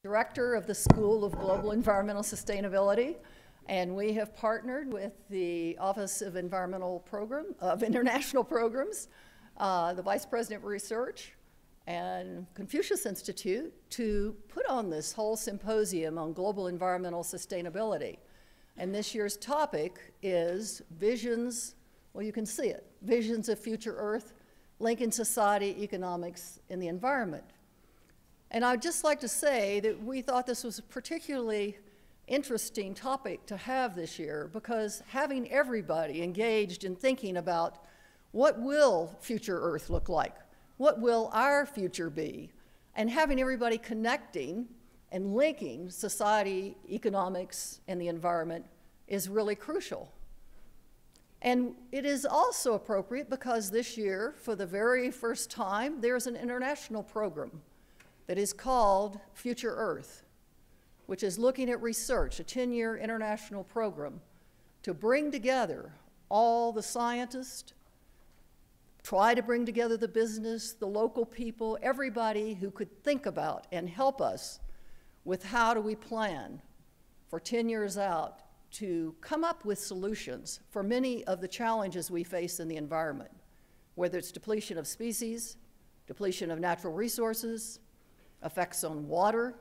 Director of the School of Global Environmental Sustainability, and we have partnered with the Office of International Programs, the Vice President of Research, and Confucius Institute to put on this whole symposium on global environmental sustainability. And this year's topic is visions, well, you can see it, visions of future Earth, linking society, economics, and the environment. And I'd just like to say that we thought this was a particularly interesting topic to have this year because having everybody engaged in thinking about what will future Earth look like, what will our future be, and having everybody connecting and linking society, economics, and the environment is really crucial. And it is also appropriate because this year, for the very first time, there's an international program that is called Future Earth, which is looking at research, a 10-year international program to bring together all the scientists, try to bring together the business, the local people, everybody who could think about and help us with how do we plan for 10 years out to come up with solutions for many of the challenges we face in the environment, whether it's depletion of species, depletion of natural resources, effects on water,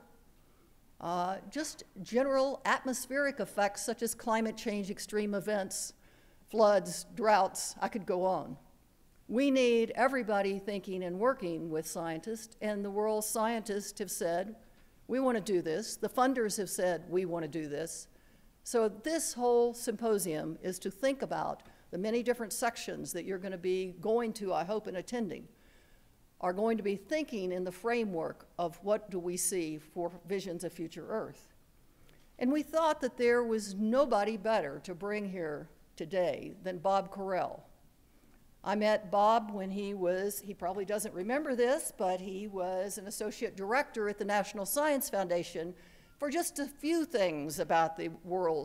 just general atmospheric effects such as climate change, extreme events, floods, droughts, I could go on. We need everybody thinking and working with scientists, and the world's scientists have said, we want to do this. The funders have said, we want to do this. So this whole symposium is to think about the many different sections that you're going to be going to, I hope, and attending, are going to be thinking in the framework of what do we see for visions of future Earth. And we thought that there was nobody better to bring here today than Bob Corell. I met Bob when he probably doesn't remember this, but he was an associate director at the National Science Foundation for just a few things about the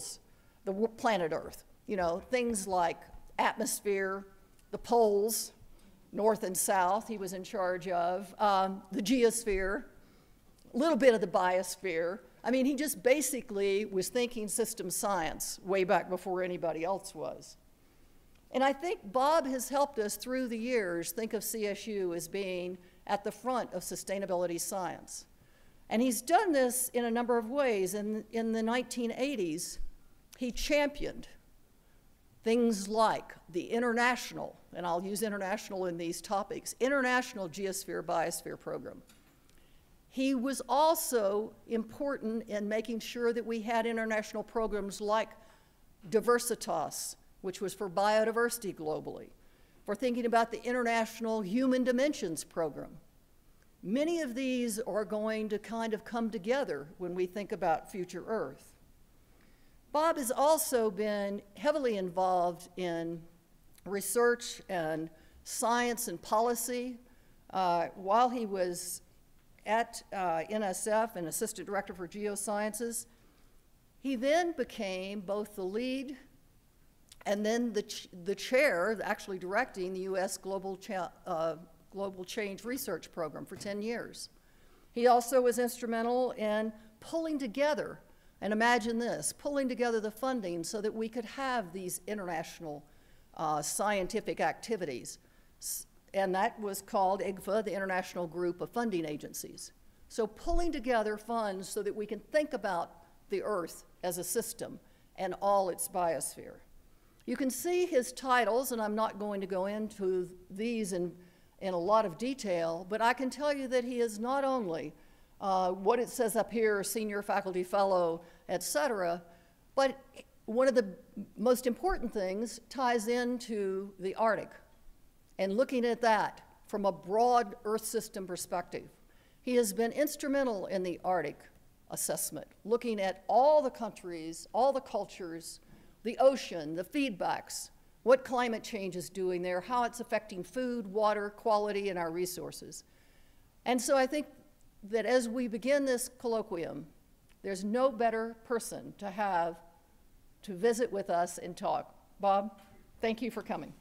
planet Earth. You know, things like atmosphere, the poles, north and south, he was in charge of, the geosphere, a little bit of the biosphere. I mean, he just basically was thinking system science way back before anybody else was. And I think Bob has helped us through the years think of CSU as being at the front of sustainability science. And he's done this in a number of ways. In the 1980s, he championed things like the international, and I'll use international in these topics, International Geosphere Biosphere Program. He was also important in making sure that we had international programs like Diversitas, which was for biodiversity globally, for thinking about the International Human Dimensions Program. Many of these are going to kind of come together when we think about future Earth. Bob has also been heavily involved in research and science and policy. While he was at NSF and Assistant Director for Geosciences, he then became both the lead and then the chair, actually directing the U.S. Global Change Research Program for 10 years. He also was instrumental in pulling together, and imagine this, pulling together the funding so that we could have these international scientific activities. And that was called IGFA, the International Group of Funding Agencies. So pulling together funds so that we can think about the Earth as a system and all its biosphere. You can see his titles, and I'm not going to go into these in a lot of detail, but I can tell you that he is not only what it says up here, senior faculty fellow, et cetera, but one of the most important things ties into the Arctic and looking at that from a broad Earth system perspective. He has been instrumental in the Arctic assessment, looking at all the countries, all the cultures, the ocean, the feedbacks, what climate change is doing there, how it's affecting food, water, quality, and our resources. And so I think that as we begin this colloquium, there's no better person to have to visit with us and talk. Bob, thank you for coming.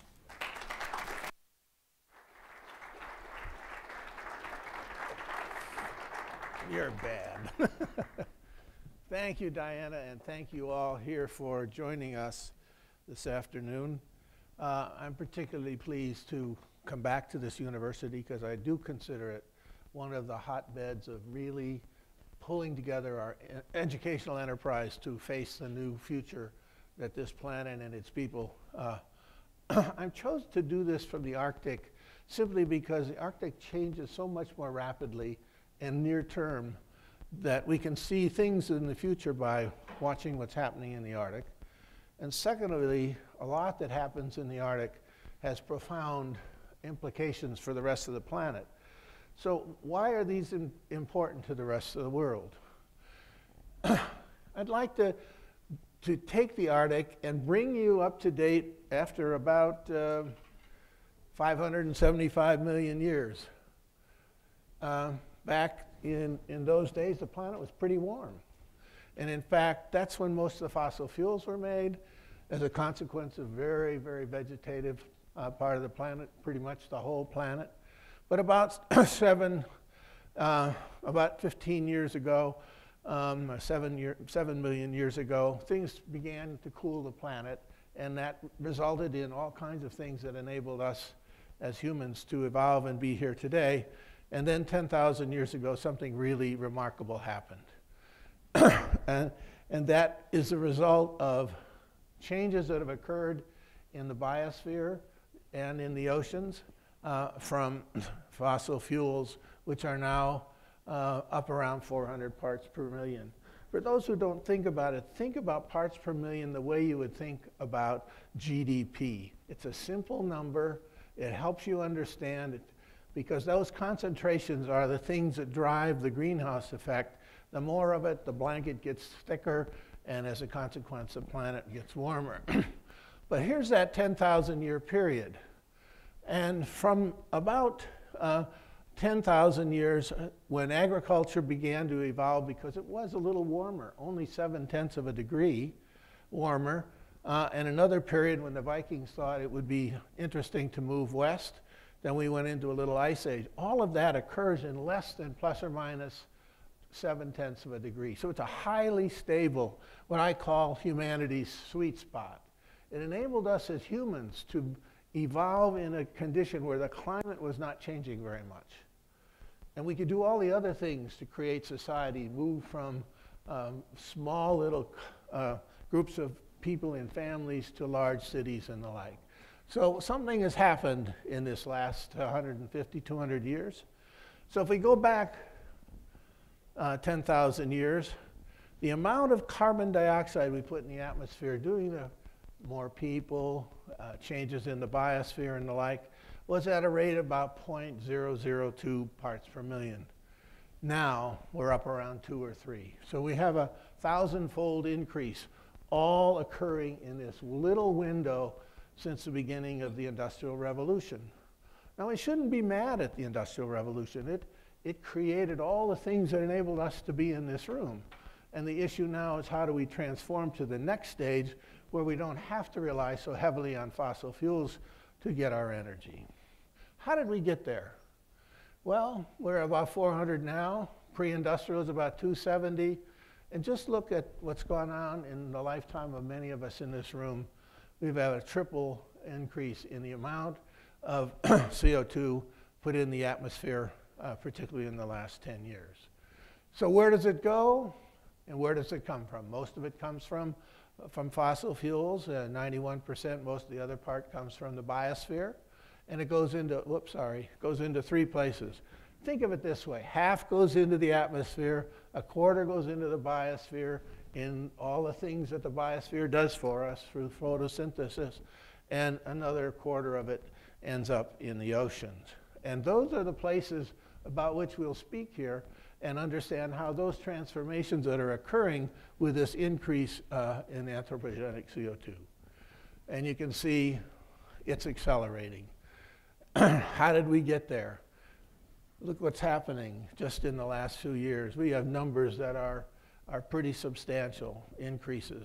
You're bad. Thank you, Diana, and thank you all here for joining us this afternoon. I'm particularly pleased to come back to this university because I do consider it one of the hotbeds of really pulling together our educational enterprise to face the new future that this planet and its people. I chose to do this from the Arctic simply because the Arctic changes so much more rapidly and near term that we can see things in the future by watching what's happening in the Arctic. And secondly, a lot that happens in the Arctic has profound implications for the rest of the planet. So why are these important to the rest of the world? I'd like to take the Arctic and bring you up to date after about 575 million years. Back in those days, the planet was pretty warm. And in fact, that's when most of the fossil fuels were made as a consequence of very, very vegetative part of the planet, pretty much the whole planet. But about 15 years ago, 7 million years ago, things began to cool the planet, and that resulted in all kinds of things that enabled us as humans to evolve and be here today. And then 10,000 years ago, something really remarkable happened. and that is the result of changes that have occurred in the biosphere and in the oceans from fossil fuels, which are now up around 400 parts per million. For those who don't think about it, think about parts per million the way you would think about GDP. It's a simple number. It helps you understand it because those concentrations are the things that drive the greenhouse effect. The more of it, the blanket gets thicker, and as a consequence, the planet gets warmer. But here's that 10,000 year period. And from about 10,000 years, when agriculture began to evolve, because it was a little warmer, only 7/10 of a degree warmer, and another period when the Vikings thought it would be interesting to move west, then we went into a little ice age. All of that occurs in less than plus or minus 7/10 of a degree. So it's a highly stable, what I call humanity's sweet spot. It enabled us as humans to evolve in a condition where the climate was not changing very much. And we could do all the other things to create society, move from small little groups of people in families to large cities and the like. So something has happened in this last 150, 200 years. So if we go back 10,000 years, the amount of carbon dioxide we put in the atmosphere due to more people, changes in the biosphere and the like, was at a rate of about 0.002 parts per million. Now we're up around 2 or 3. So we have a 1,000-fold increase, all occurring in this little window since the beginning of the Industrial Revolution. Now we shouldn't be mad at the Industrial Revolution. It created all the things that enabled us to be in this room. And the issue now is how do we transform to the next stage where we don't have to rely so heavily on fossil fuels to get our energy. How did we get there? Well, we're about 400 now. Pre-industrial is about 270. And just look at what's gone on in the lifetime of many of us in this room. We've had a triple increase in the amount of CO2 put in the atmosphere, particularly in the last 10 years. So where does it go? And where does it come from? Most of it comes from fossil fuels, 91%. Most of the other part comes from the biosphere. And it goes into, goes into 3 places. Think of it this way. Half goes into the atmosphere, a quarter goes into the biosphere in all the things that the biosphere does for us through photosynthesis, and another quarter of it ends up in the oceans. And those are the places about which we'll speak here and understand how those transformations that are occurring with this increase in anthropogenic CO2. And you can see it's accelerating. How did we get there? Look what's happening just in the last few years. We have numbers that are pretty substantial increases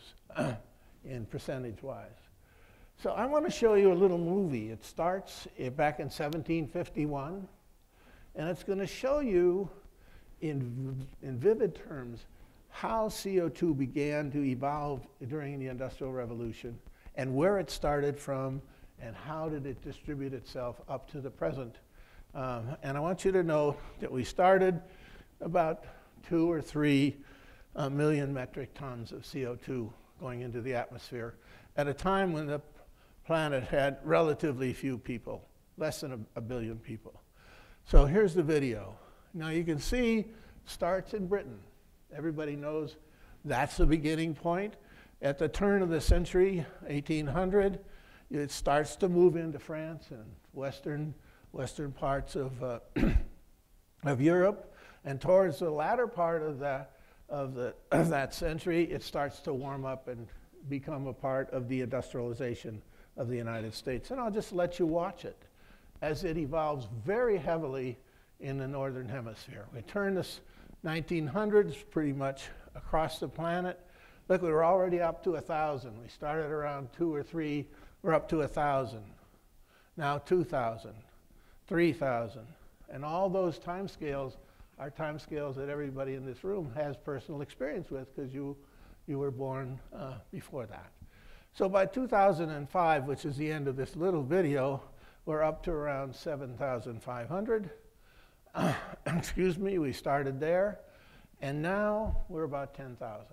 in percentage-wise. So I want to show you a little movie. It starts back in 1751, and it's going to show you in vivid terms how CO2 began to evolve during the Industrial Revolution and where it started from and how did it distribute itself up to the present. And I want you to know that we started about 2 or 3 million metric tons of CO2 going into the atmosphere at a time when the planet had relatively few people, less than a billion people. So here's the video. Now you can see starts in Britain. Everybody knows that's the beginning point. At the turn of the century, 1800, it starts to move into France and western parts of of Europe, and towards the latter part of that century, it starts to warm up and become a part of the industrialization of the United States. And I'll just let you watch it as it evolves very heavily in the Northern Hemisphere. We turn this 1900s pretty much across the planet. Look, we were already up to 1,000. We started around 2 or 3, we're up to 1,000. Now 2,000, 3,000. And all those time scales are time scales that everybody in this room has personal experience with because you were born before that. So by 2005, which is the end of this little video, we're up to around 7,500. Excuse me, we started there, and now we're about 10,000.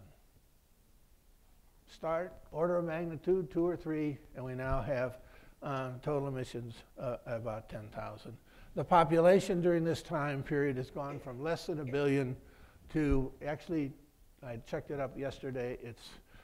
Start, order of magnitude, 2 or 3, and we now have total emissions about 10,000. The population during this time period has gone from less than 1 billion to, actually, I checked it up yesterday, it's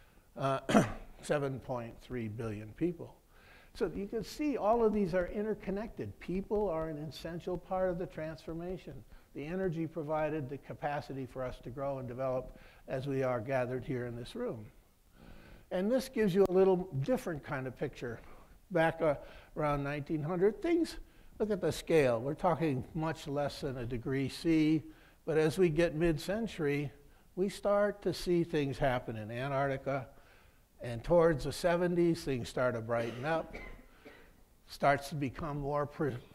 7.3 billion people. So you can see all of these are interconnected. People are an essential part of the transformation. The energy provided, the capacity for us to grow and develop as we are gathered here in this room. And this gives you a little different kind of picture. Back around 1900, things, look at the scale. We're talking much less than 1 degree C, but as we get mid-century, we start to see things happen in Antarctica. And towards the 70s, things start to brighten up, starts to become more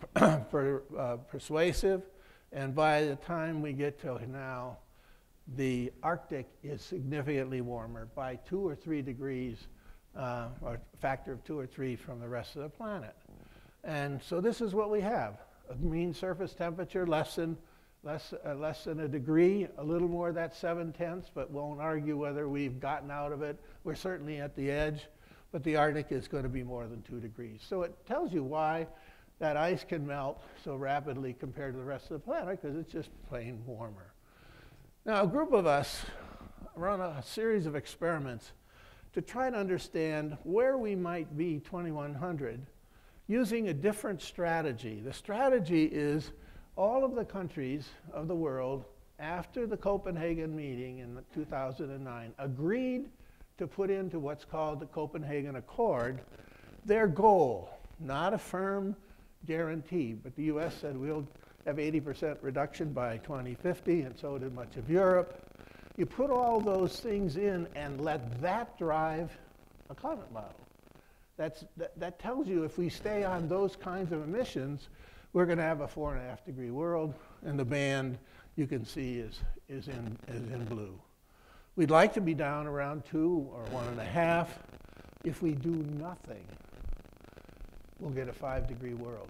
persuasive. And by the time we get to now, the Arctic is significantly warmer by 2 or 3 degrees, or a factor of 2 or 3 from the rest of the planet. And so this is what we have. A mean surface temperature less than 1 degree, a little more, that's 7/10, but won't argue whether we've gotten out of it. We're certainly at the edge, but the Arctic is going to be more than 2 degrees. So it tells you why that ice can melt so rapidly compared to the rest of the planet, because it's just plain warmer. Now, a group of us run a series of experiments to try to understand where we might be 2100 using a different strategy. The strategy is all of the countries of the world, after the Copenhagen meeting in 2009, agreed to put into what's called the Copenhagen Accord their goal, not a firm guarantee, but the US said we'll have 80% reduction by 2050, and so did much of Europe. You put all those things in and let that drive a climate model. That tells you if we stay on those kinds of emissions, we're going to have a 4.5 degree world, and the band you can see is in blue. We'd like to be down around 2 or 1.5. If we do nothing, we'll get a 5 degree world.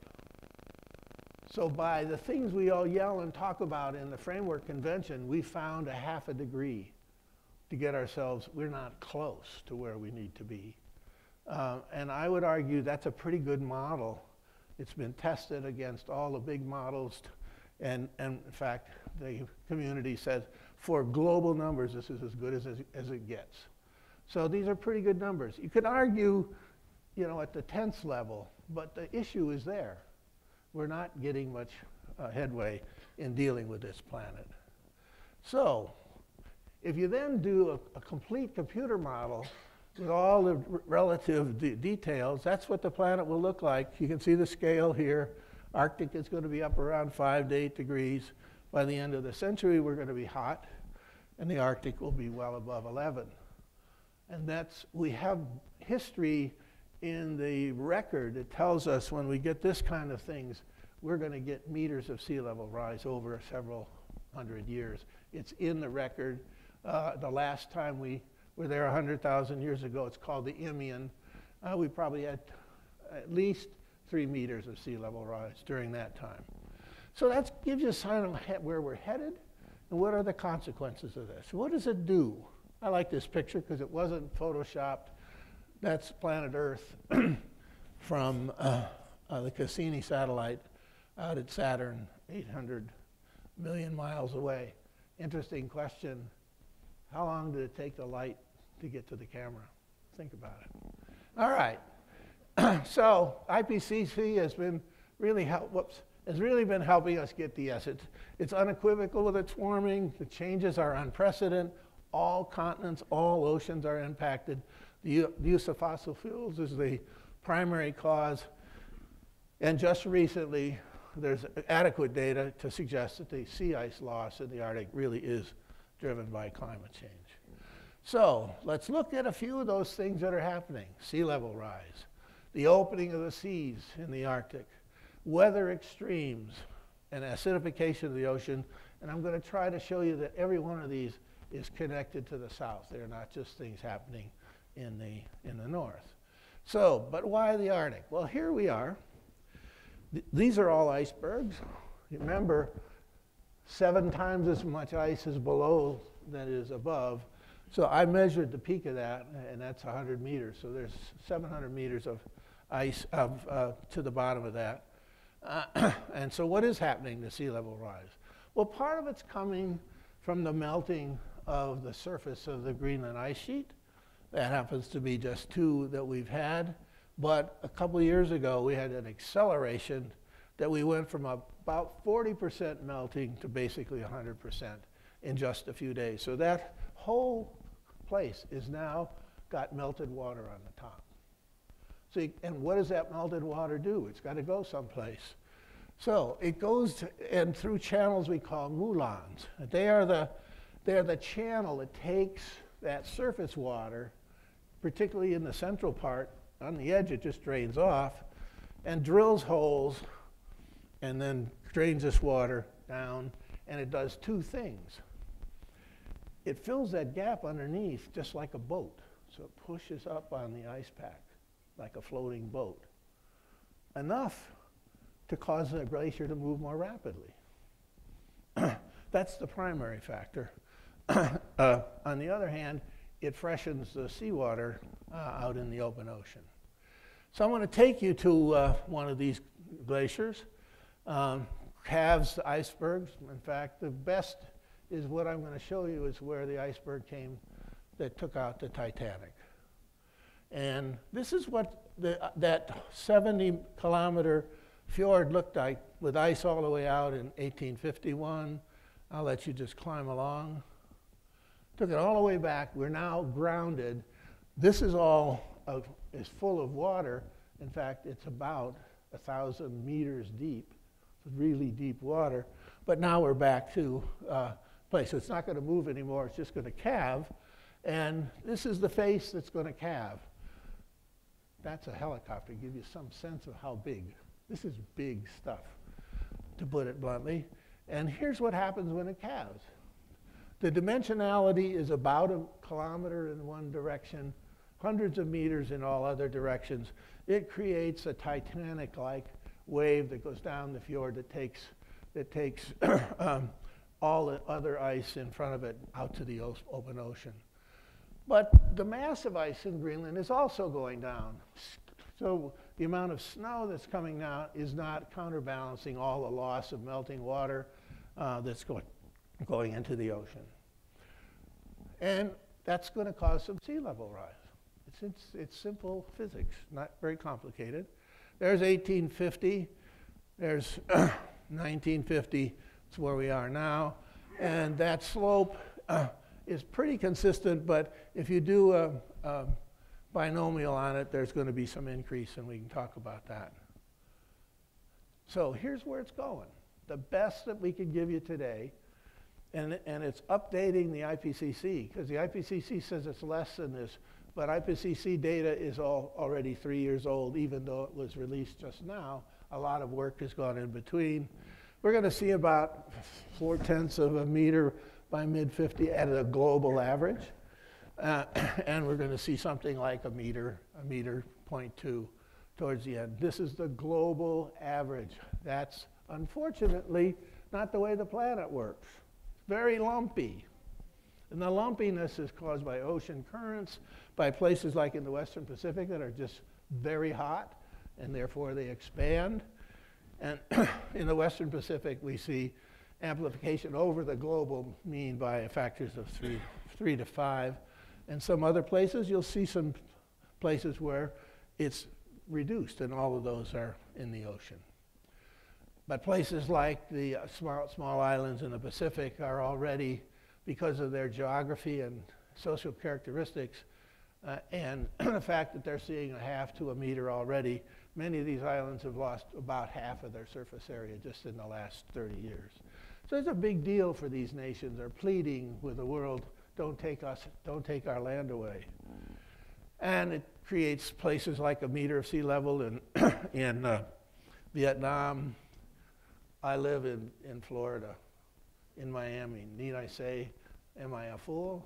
So by the things we all yell and talk about in the Framework Convention, we found a 0.5 degree to get ourselves, we're not close to where we need to be. And I would argue that's a pretty good model. It's been tested against all the big models, and in fact, the community says for global numbers, this is as good as it gets. So these are pretty good numbers. You could argue, you know, at the tenths level, but the issue is there. We're not getting much headway in dealing with this planet. So if you then do a complete computer model with all the relative details, that's what the planet will look like. You can see the scale here. Arctic is going to be up around 5 to 8 degrees. By the end of the century, we're going to be hot, and the Arctic will be well above 11. And we have history in the record that tells us when we get this kind of things, we're going to get meters of sea level rise over several 100 years. It's in the record. The last time we were there 100,000 years ago, it's called the Imian. We probably had at least 3 meters of sea level rise during that time. So that gives you a sign of where we're headed and what are the consequences of this. What does it do? I like this picture because it wasn't photoshopped. That's planet Earth from the Cassini satellite out at Saturn, 800 million miles away. Interesting question. How long did it take the light to get to the camera? Think about it. All right. So IPCC has been really been helping us get the yes. It's unequivocal with its warming. The changes are unprecedented. All continents, all oceans are impacted. The use of fossil fuels is the primary cause. And just recently, there's adequate data to suggest that the sea ice loss in the Arctic really is driven by climate change. So let's look at a few of those things that are happening. Sea level rise, the opening of the seas in the Arctic, weather extremes, and acidification of the ocean. And I'm going to try to show you that every one of these is connected to the south. They're not just things happening in the north. So, but why the Arctic? Well, here we are. These are all icebergs. Remember, 7 times as much ice is below than is above. So I measured the peak of that, and that's 100 meters. So there's 700 meters of ice to the bottom of that. And so what is happening to sea level rise? Well, part of it's coming from the melting of the surface of the Greenland ice sheet. That happens to be just 2 that we've had. But a couple of years ago, we had an acceleration that we went from about 40% melting to basically 100% in just a few days. So that whole place is now got melted water on the top. So and what does that melted water do? It's got to go someplace. So it goes and through channels we call moulins. They're the channel that takes that surface water, particularly in the central part. On the edge, it just drains off and drills holes and then drains this water down. And it does 2 things. It fills that gap underneath just like a boat. So it pushes up on the ice pack like a floating boat. Enough to cause the glacier to move more rapidly. That's the primary factor. On the other hand, it freshens the seawater out in the open ocean. So I want to take you to one of these glaciers. Calves, icebergs. In fact, the best is what I'm going to show you is where the iceberg came that took out the Titanic. And this is what that 70-kilometer fjord looked like with ice all the way out in 1851. I'll let you just climb along. Took it all the way back. We're now grounded. This is all is full of water. In fact, it's about 1,000 meters deep. It's really deep water. But now we're back to place. So it's not going to move anymore. It's just going to calve. And this is the face that's going to calve. That's a helicopter to give you some sense of how big. This is big stuff, to put it bluntly. And here's what happens when it calves. The dimensionality is about 1 kilometer in one direction, hundreds of meters in all other directions. It creates a Titanic-like wave that goes down the fjord that takes all the other ice in front of it out to the open ocean. But the mass of ice in Greenland is also going down. So the amount of snow that's coming down is not counterbalancing all the loss of melting water that's going into the ocean. And that's going to cause some sea level rise. It's simple physics, not very complicated. There's 1850. There's 1950. It's where we are now. And that slope is pretty consistent, but if you do a binomial on it, there's going to be some increase, and we can talk about that. So here's where it's going. The best that we can give you today, and it's updating the IPCC, because the IPCC says it's less than this, but IPCC data is already 3 years old, even though it was released just now. A lot of work has gone in between. We're going to see about 0.4 of a meter by mid-50 at a global average. And we're going to see something like a meter 0.2 towards the end. This is the global average. That's unfortunately not the way the planet works. It's very lumpy. And the lumpiness is caused by ocean currents, by places like in the Western Pacific that are just very hot, and therefore they expand. And in the Western Pacific, we see amplification over the global mean by factors of 3 to 5. And some other places, you'll see some places where it's reduced, and all of those are in the ocean. But places like the small islands in the Pacific are already, because of their geography and social characteristics, and the fact that they're seeing 0.5 to a meter already, many of these islands have lost about half of their surface area just in the last 30 years. So it's a big deal for these nations. They're pleading with the world, don't take our land away. And it creates places like a meter of sea level in Vietnam. I live in Florida, in Miami. Need I say, am I a fool?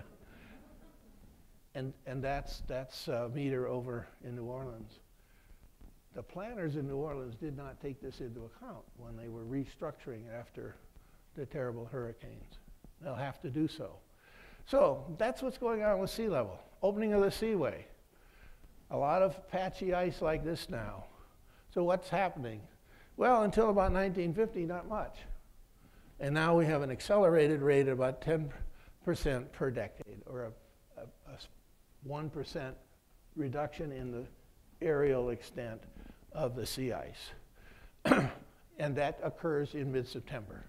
and that's a meter over in New Orleans. The planners in New Orleans did not take this into account when they were restructuring after the terrible hurricanes. They'll have to do so. So that's what's going on with sea level. Opening of the seaway. A lot of patchy ice like this now. So what's happening? Well, until about 1950, not much. And now we have an accelerated rate of about 10% per decade, or a 1% reduction in the aerial extent of the sea ice. And that occurs in mid-September.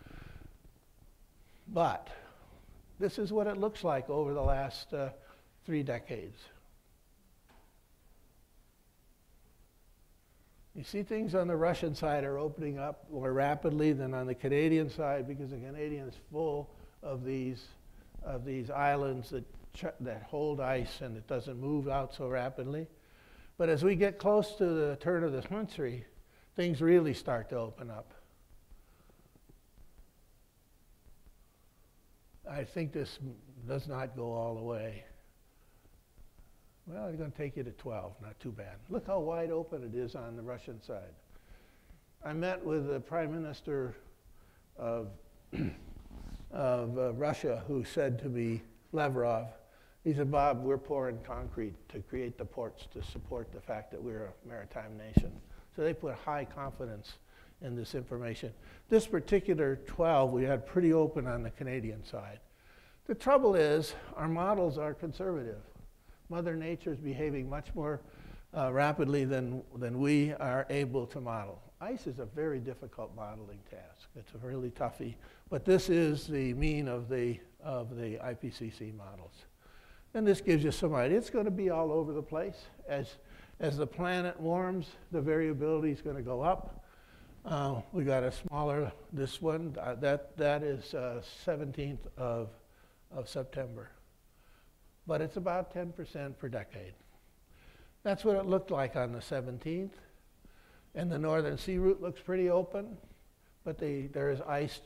But this is what it looks like over the last 3 decades. You see things on the Russian side are opening up more rapidly than on the Canadian side, because the Canadian is full of these islands that hold ice, and it doesn't move out so rapidly. But as we get close to the turn of the century, things really start to open up. I think this does not go all the way. Well, it's going to take you to 12, not too bad. Look how wide open it is on the Russian side. I met with the Prime Minister of Russia, who said to me, Lavrov, he said, Bob, we're pouring concrete to create the ports to support the fact that we're a maritime nation. So they put high confidence in this information. This particular 12, we had pretty open on the Canadian side. The trouble is, our models are conservative. Mother Nature is behaving much more rapidly than we are able to model. Ice is a very difficult modeling task. It's a really toughie. But this is the mean of the IPCC models. And this gives you some idea. It's going to be all over the place. As the planet warms, the variability is going to go up. We got a smaller, this one, that is 17th of September. But it's about 10% per decade. That's what it looked like on the 17th. And the northern sea route looks pretty open, but there is ice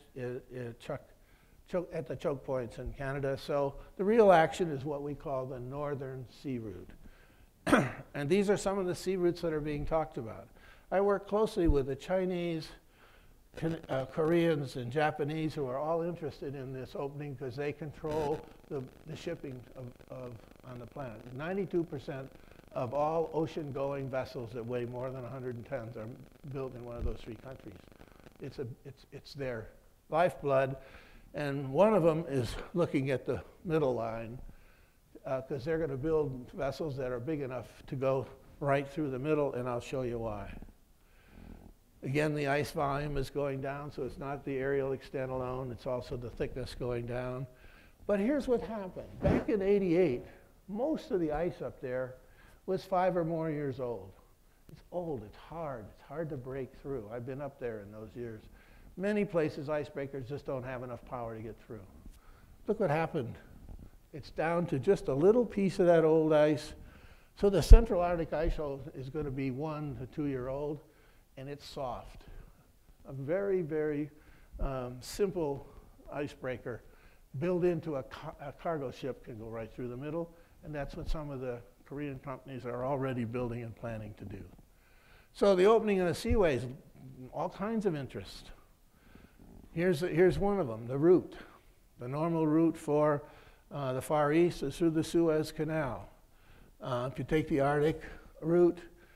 at the choke points in Canada. So the real action is what we call the northern sea route. And these are some of the sea routes that are being talked about. I work closely with the Chinese, Koreans, and Japanese, who are all interested in this opening because they control the shipping on the planet. 92% of all ocean-going vessels that weigh more than 100 tons are built in one of those 3 countries. It's their lifeblood, and one of them is looking at the middle line because they're going to build vessels that are big enough to go right through the middle, and I'll show you why. Again, the ice volume is going down, so it's not the aerial extent alone, it's also the thickness going down. But here's what happened. Back in '88, most of the ice up there was 5 or more years old. It's old, it's hard to break through. I've been up there in those years. Many places, icebreakers just don't have enough power to get through. Look what happened. It's down to just a little piece of that old ice. So the Central Arctic ice sheet is going to be 1 to 2 year old, and it's soft. a very, very simple icebreaker built into a cargo ship can go right through the middle, and that's what some of the Korean companies are already building and planning to do. So the opening of the seaways, all kinds of interest. Here's one of them, the route. The normal route for the Far East is through the Suez Canal. If you take the Arctic route,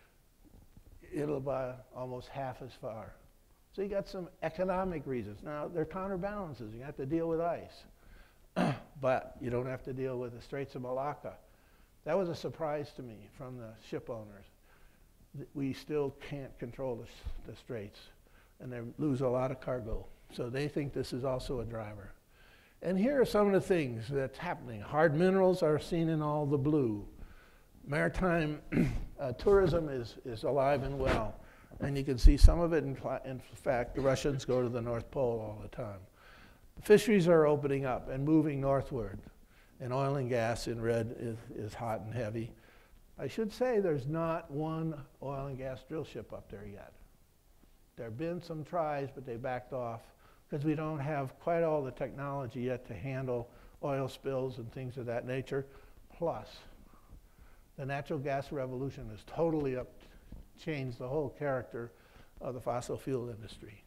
it'll be almost half as far. So you got some economic reasons. Now, there are counterbalances. You have to deal with ice. But you don't have to deal with the Straits of Malacca. That was a surprise to me from the ship owners. We still can't control the straits, and they lose a lot of cargo. So they think this is also a driver. And here are some of the things that's happening. Hard minerals are seen in all the blue. Maritime tourism is alive and well. And you can see some of it, in fact, the Russians go to the North Pole all the time. Fisheries are opening up and moving northward. And oil and gas in red is hot and heavy. I should say there's not one oil and gas drill ship up there yet. There have been some tries, but they backed off because we don't have quite all the technology yet to handle oil spills and things of that nature. Plus, the natural gas revolution has totally changed the whole character of the fossil fuel industry.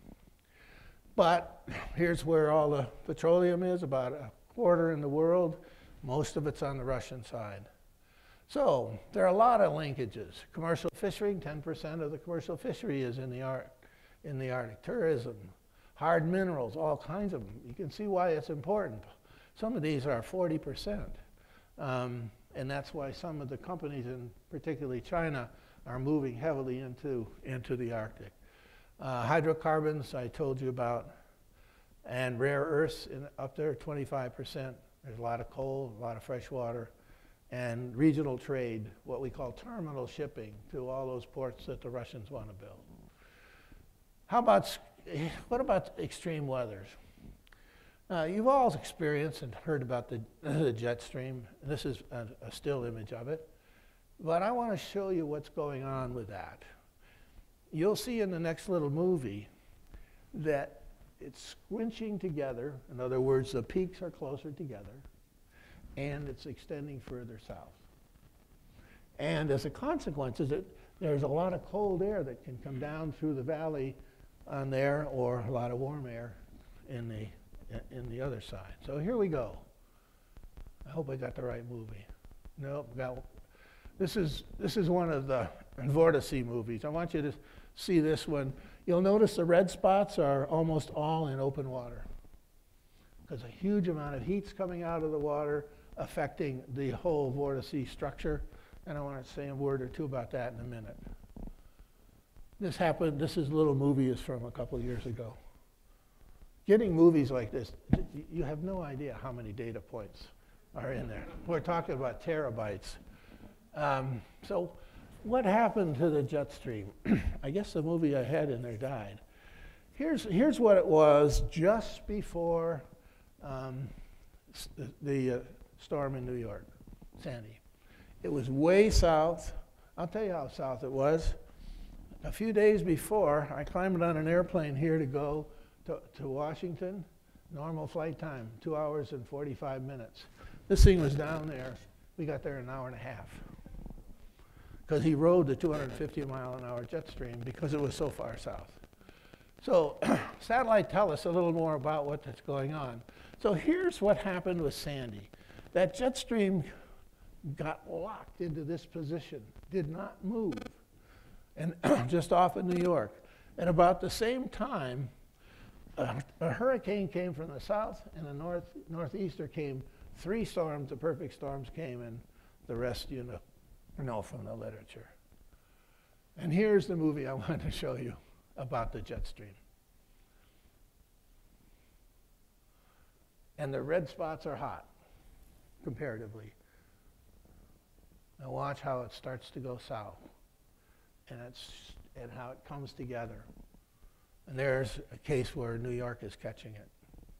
But here's where all the petroleum is, about a quarter in the world. Most of it's on the Russian side. So there are a lot of linkages. Commercial fishing, 10% of the commercial fishery is in the Arctic. Tourism, hard minerals, all kinds of them. You can see why it's important. Some of these are 40%. And that's why some of the companies, in particularly China, are moving heavily into the Arctic. Hydrocarbons, I told you about, and rare earths up there, 25%. There's a lot of coal, a lot of fresh water, and regional trade, what we call terminal shipping, to all those ports that the Russians want to build. What about extreme weathers? You've all experienced and heard about the jet stream. This is a still image of it. But I want to show you what's going on with that. You'll see in the next little movie that it's squinching together. In other words, the peaks are closer together, and it's extending further south. And as a consequence, there's a lot of cold air that can come down through the valley on there, or a lot of warm air in the other side. So here we go. I hope I got the right movie. Nope, this is one of the vortice movies. I want you to see this one. You'll notice the red spots are almost all in open water, because a huge amount of heat's coming out of the water, affecting the whole vortice structure. And I want to say a word or two about that in a minute. This little movie is from a couple of years ago. Getting movies like this, you have no idea how many data points are in there. We're talking about terabytes. So what happened to the jet stream? I guess the movie I had in there died. Here's what it was just before the storm in New York, Sandy. It was way south. I'll tell you how south it was. A few days before, I climbed on an airplane here to go to Washington. Normal flight time, 2 hours and 45 minutes. This thing was down there. We got there in an hour and a half, because he rode the 250-mile-an-hour jet stream because it was so far south. So satellite tell us a little more about what's going on. So here's what happened with Sandy. That jet stream got locked into this position, did not move, and just off of New York. And about the same time, a hurricane came from the south, and a northeaster came. 3 storms, the perfect storms came, and the rest you know from the literature. And here's the movie I wanted to show you about the jet stream. And the red spots are hot, comparatively. Now watch how it starts to go south, and how it comes together. And there's a case where New York is catching it.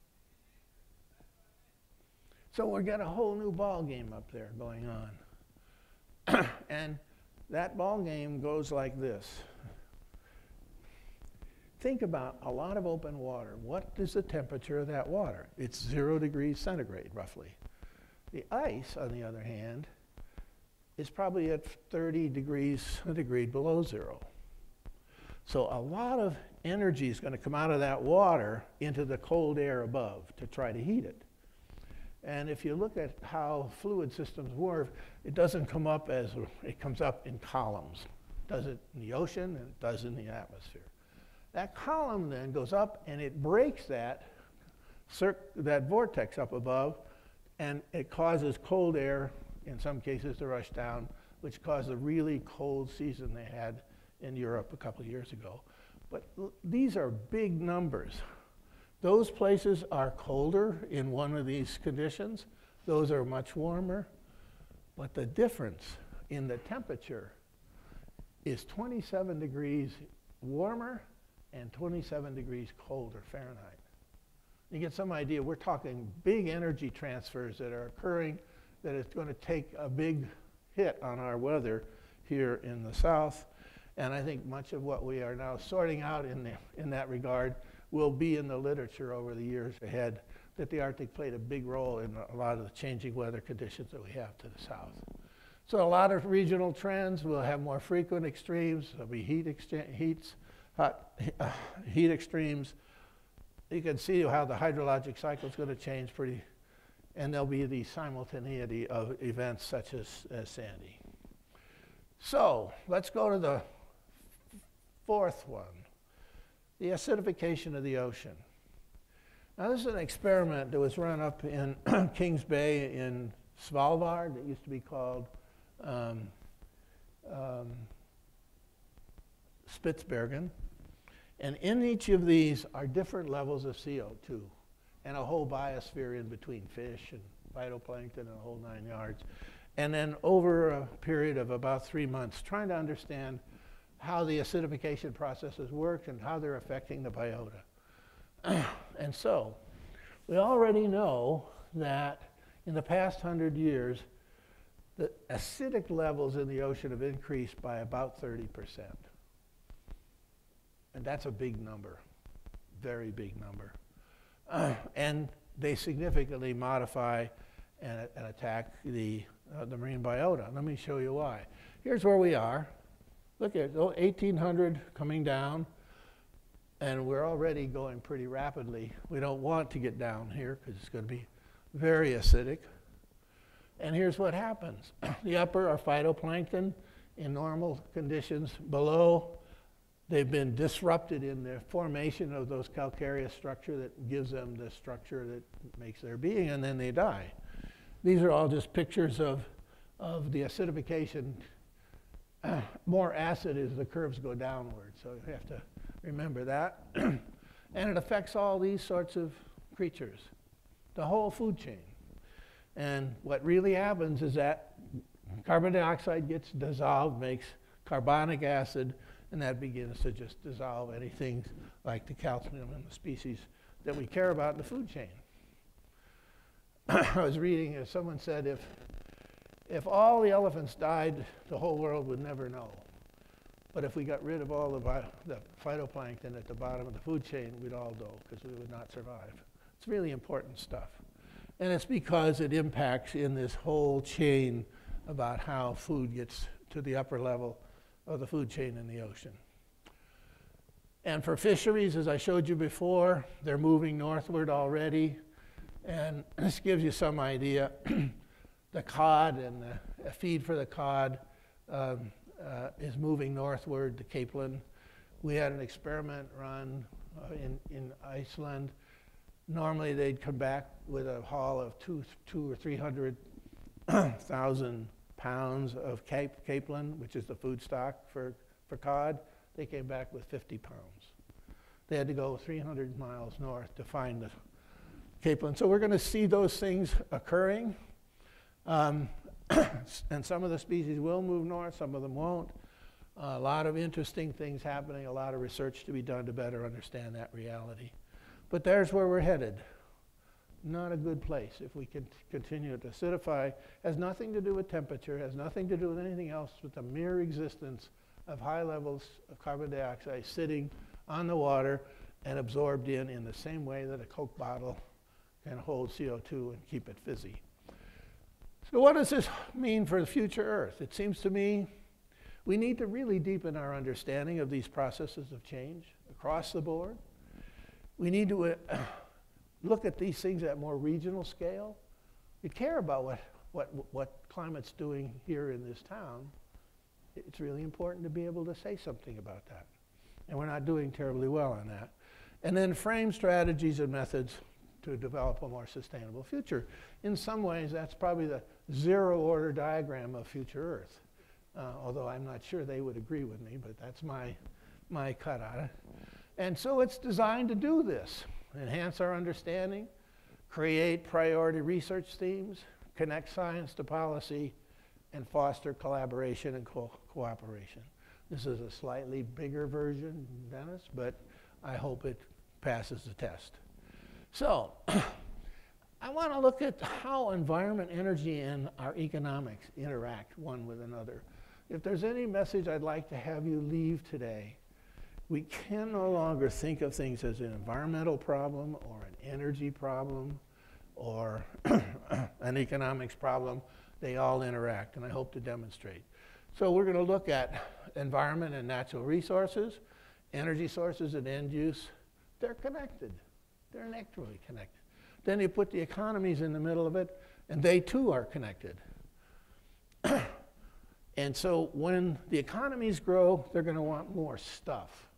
So we've got a whole new ball game up there going on. And that ball game goes like this. think about a lot of open water. What is the temperature of that water? It's 0 degrees centigrade, roughly. The ice, on the other hand, is probably at 30 degrees centigrade below 0. So a lot of energy is going to come out of that water into the cold air above to try to heat it. And if you look at how fluid systems work, it doesn't come up as, it comes up in columns. It does it in the ocean and it does in the atmosphere. That column then goes up and it breaks that vortex up above, and it causes cold air, in some cases, to rush down, which caused a really cold season they had in Europe a couple of years ago. But these are big numbers. Those places are colder in one of these conditions. Those are much warmer. But the difference in the temperature is 27 degrees warmer and 27 degrees colder Fahrenheit. You get some idea, we're talking big energy transfers that are occurring, that it's going to take a big hit on our weather here in the South. And I think much of what we are now sorting out in that regard will be in the literature over the years ahead, that the Arctic played a big role in a lot of the changing weather conditions that we have to the south. So a lot of regional trends. We'll have more frequent extremes. There'll be heat extremes. You can see how the hydrologic cycle is going to change and there'll be the simultaneity of events such as Sandy. So let's go to the fourth one, the acidification of the ocean. Now this is an experiment that was run up in Kings Bay in Svalbard. It used to be called Spitsbergen. And in each of these are different levels of CO2 and a whole biosphere in between, fish and phytoplankton and a whole 9 yards. And then over a period of about 3 months, trying to understand how the acidification processes work and how they're affecting the biota. And so we already know that in the past 100 years, the acidic levels in the ocean have increased by about 30%. And that's a big number, very big number. And they significantly modify and attack the marine biota. Let me show you why. Here's where we are. Look at 1800 coming down, and we're already going pretty rapidly. We don't want to get down here because it's going to be very acidic. And here's what happens. The upper are phytoplankton in normal conditions. Below, they've been disrupted in the formation of those calcareous structure that gives them the structure that makes their being, and then they die. These are all just pictures of the acidification. More acid as the curves go downward, so you have to remember that. And it affects all these sorts of creatures, the whole food chain. And what really happens is that carbon dioxide gets dissolved, makes carbonic acid, and that begins to just dissolve anything like the calcium and the species that we care about in the food chain. I was reading, someone said, if all the elephants died, the whole world would never know. But if we got rid of all the phytoplankton at the bottom of the food chain, we'd all know because we would not survive. It's really important stuff. And it's because it impacts in this whole chain about how food gets to the upper level of the food chain in the ocean. And for fisheries, as I showed you before, they're moving northward already. And this gives you some idea. The cod and the feed for the cod is moving northward to Capeland. We had an experiment run in Iceland. Normally they'd come back with a haul of 200,000 or 300,000 pounds of capelin, which is the food stock for cod. They came back with 50 pounds. They had to go 300 miles north to find the capelin. So we're going to see those things occurring. And some of the species will move north, some of them won't. A lot of interesting things happening, a lot of research to be done to better understand that reality. But there's where we're headed. Not a good place if we can continue to acidify. Has nothing to do with temperature, has nothing to do with anything else, with the mere existence of high levels of carbon dioxide sitting on the water and absorbed in the same way that a Coke bottle can hold CO2 and keep it fizzy. So what does this mean for the future Earth? It seems to me we need to really deepen our understanding of these processes of change across the board. We need to look at these things at more regional scale. We care about what climate's doing here in this town. It's really important to be able to say something about that. And we're not doing terribly well on that. And then frame strategies and methods to develop a more sustainable future. In some ways, that's probably the zero-order diagram of future Earth. Although I'm not sure they would agree with me, but that's my cut on it. And so it's designed to do this. Enhance our understanding, create priority research themes, connect science to policy, and foster collaboration and cooperation. This is a slightly bigger version, Dennis, but I hope it passes the test. So, I want to look at how environment, energy, and our economics interact one with another. If there's any message I'd like to have you leave today, we can no longer think of things as an environmental problem or an energy problem or an economics problem. They all interact, and I hope to demonstrate. So we're going to look at environment and natural resources, energy sources and end use. They're connected. They're inextricably connected. Then you put the economies in the middle of it, and they too are connected. And so when the economies grow, they're going to want more stuff.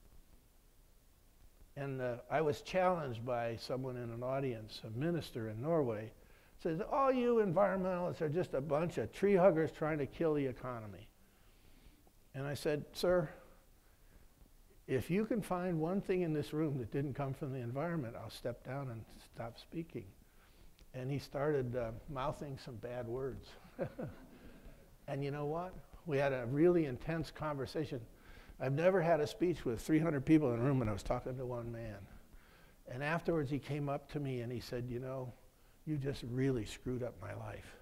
And I was challenged by someone in an audience, a minister in Norway, says, all you environmentalists are just a bunch of tree huggers trying to kill the economy. And I said, sir, if you can find one thing in this room that didn't come from the environment, I'll step down and stop speaking. And he started mouthing some bad words. And you know what? We had a really intense conversation. I've never had a speech with 300 people in a room and I was talking to one man. And afterwards he came up to me and he said, you know, you just really screwed up my life.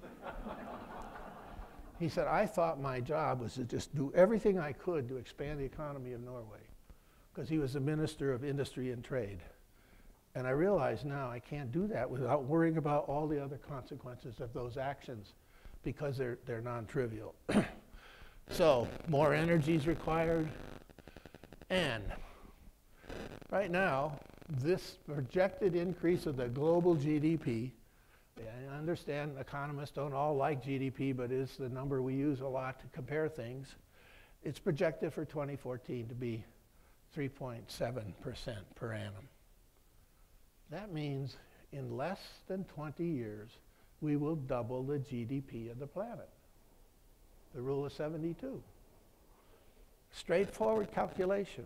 He said, I thought my job was to just do everything I could to expand the economy of Norway, because he was the Minister of Industry and Trade. And I realize now I can't do that without worrying about all the other consequences of those actions, because they're non-trivial. So more energy is required. And right now, this projected increase of the global GDP, I understand economists don't all like GDP, but it's the number we use a lot to compare things. It's projected for 2014 to be 3.7% per annum. That means in less than 20 years, we will double the GDP of the planet. The rule of 72. Straightforward calculation.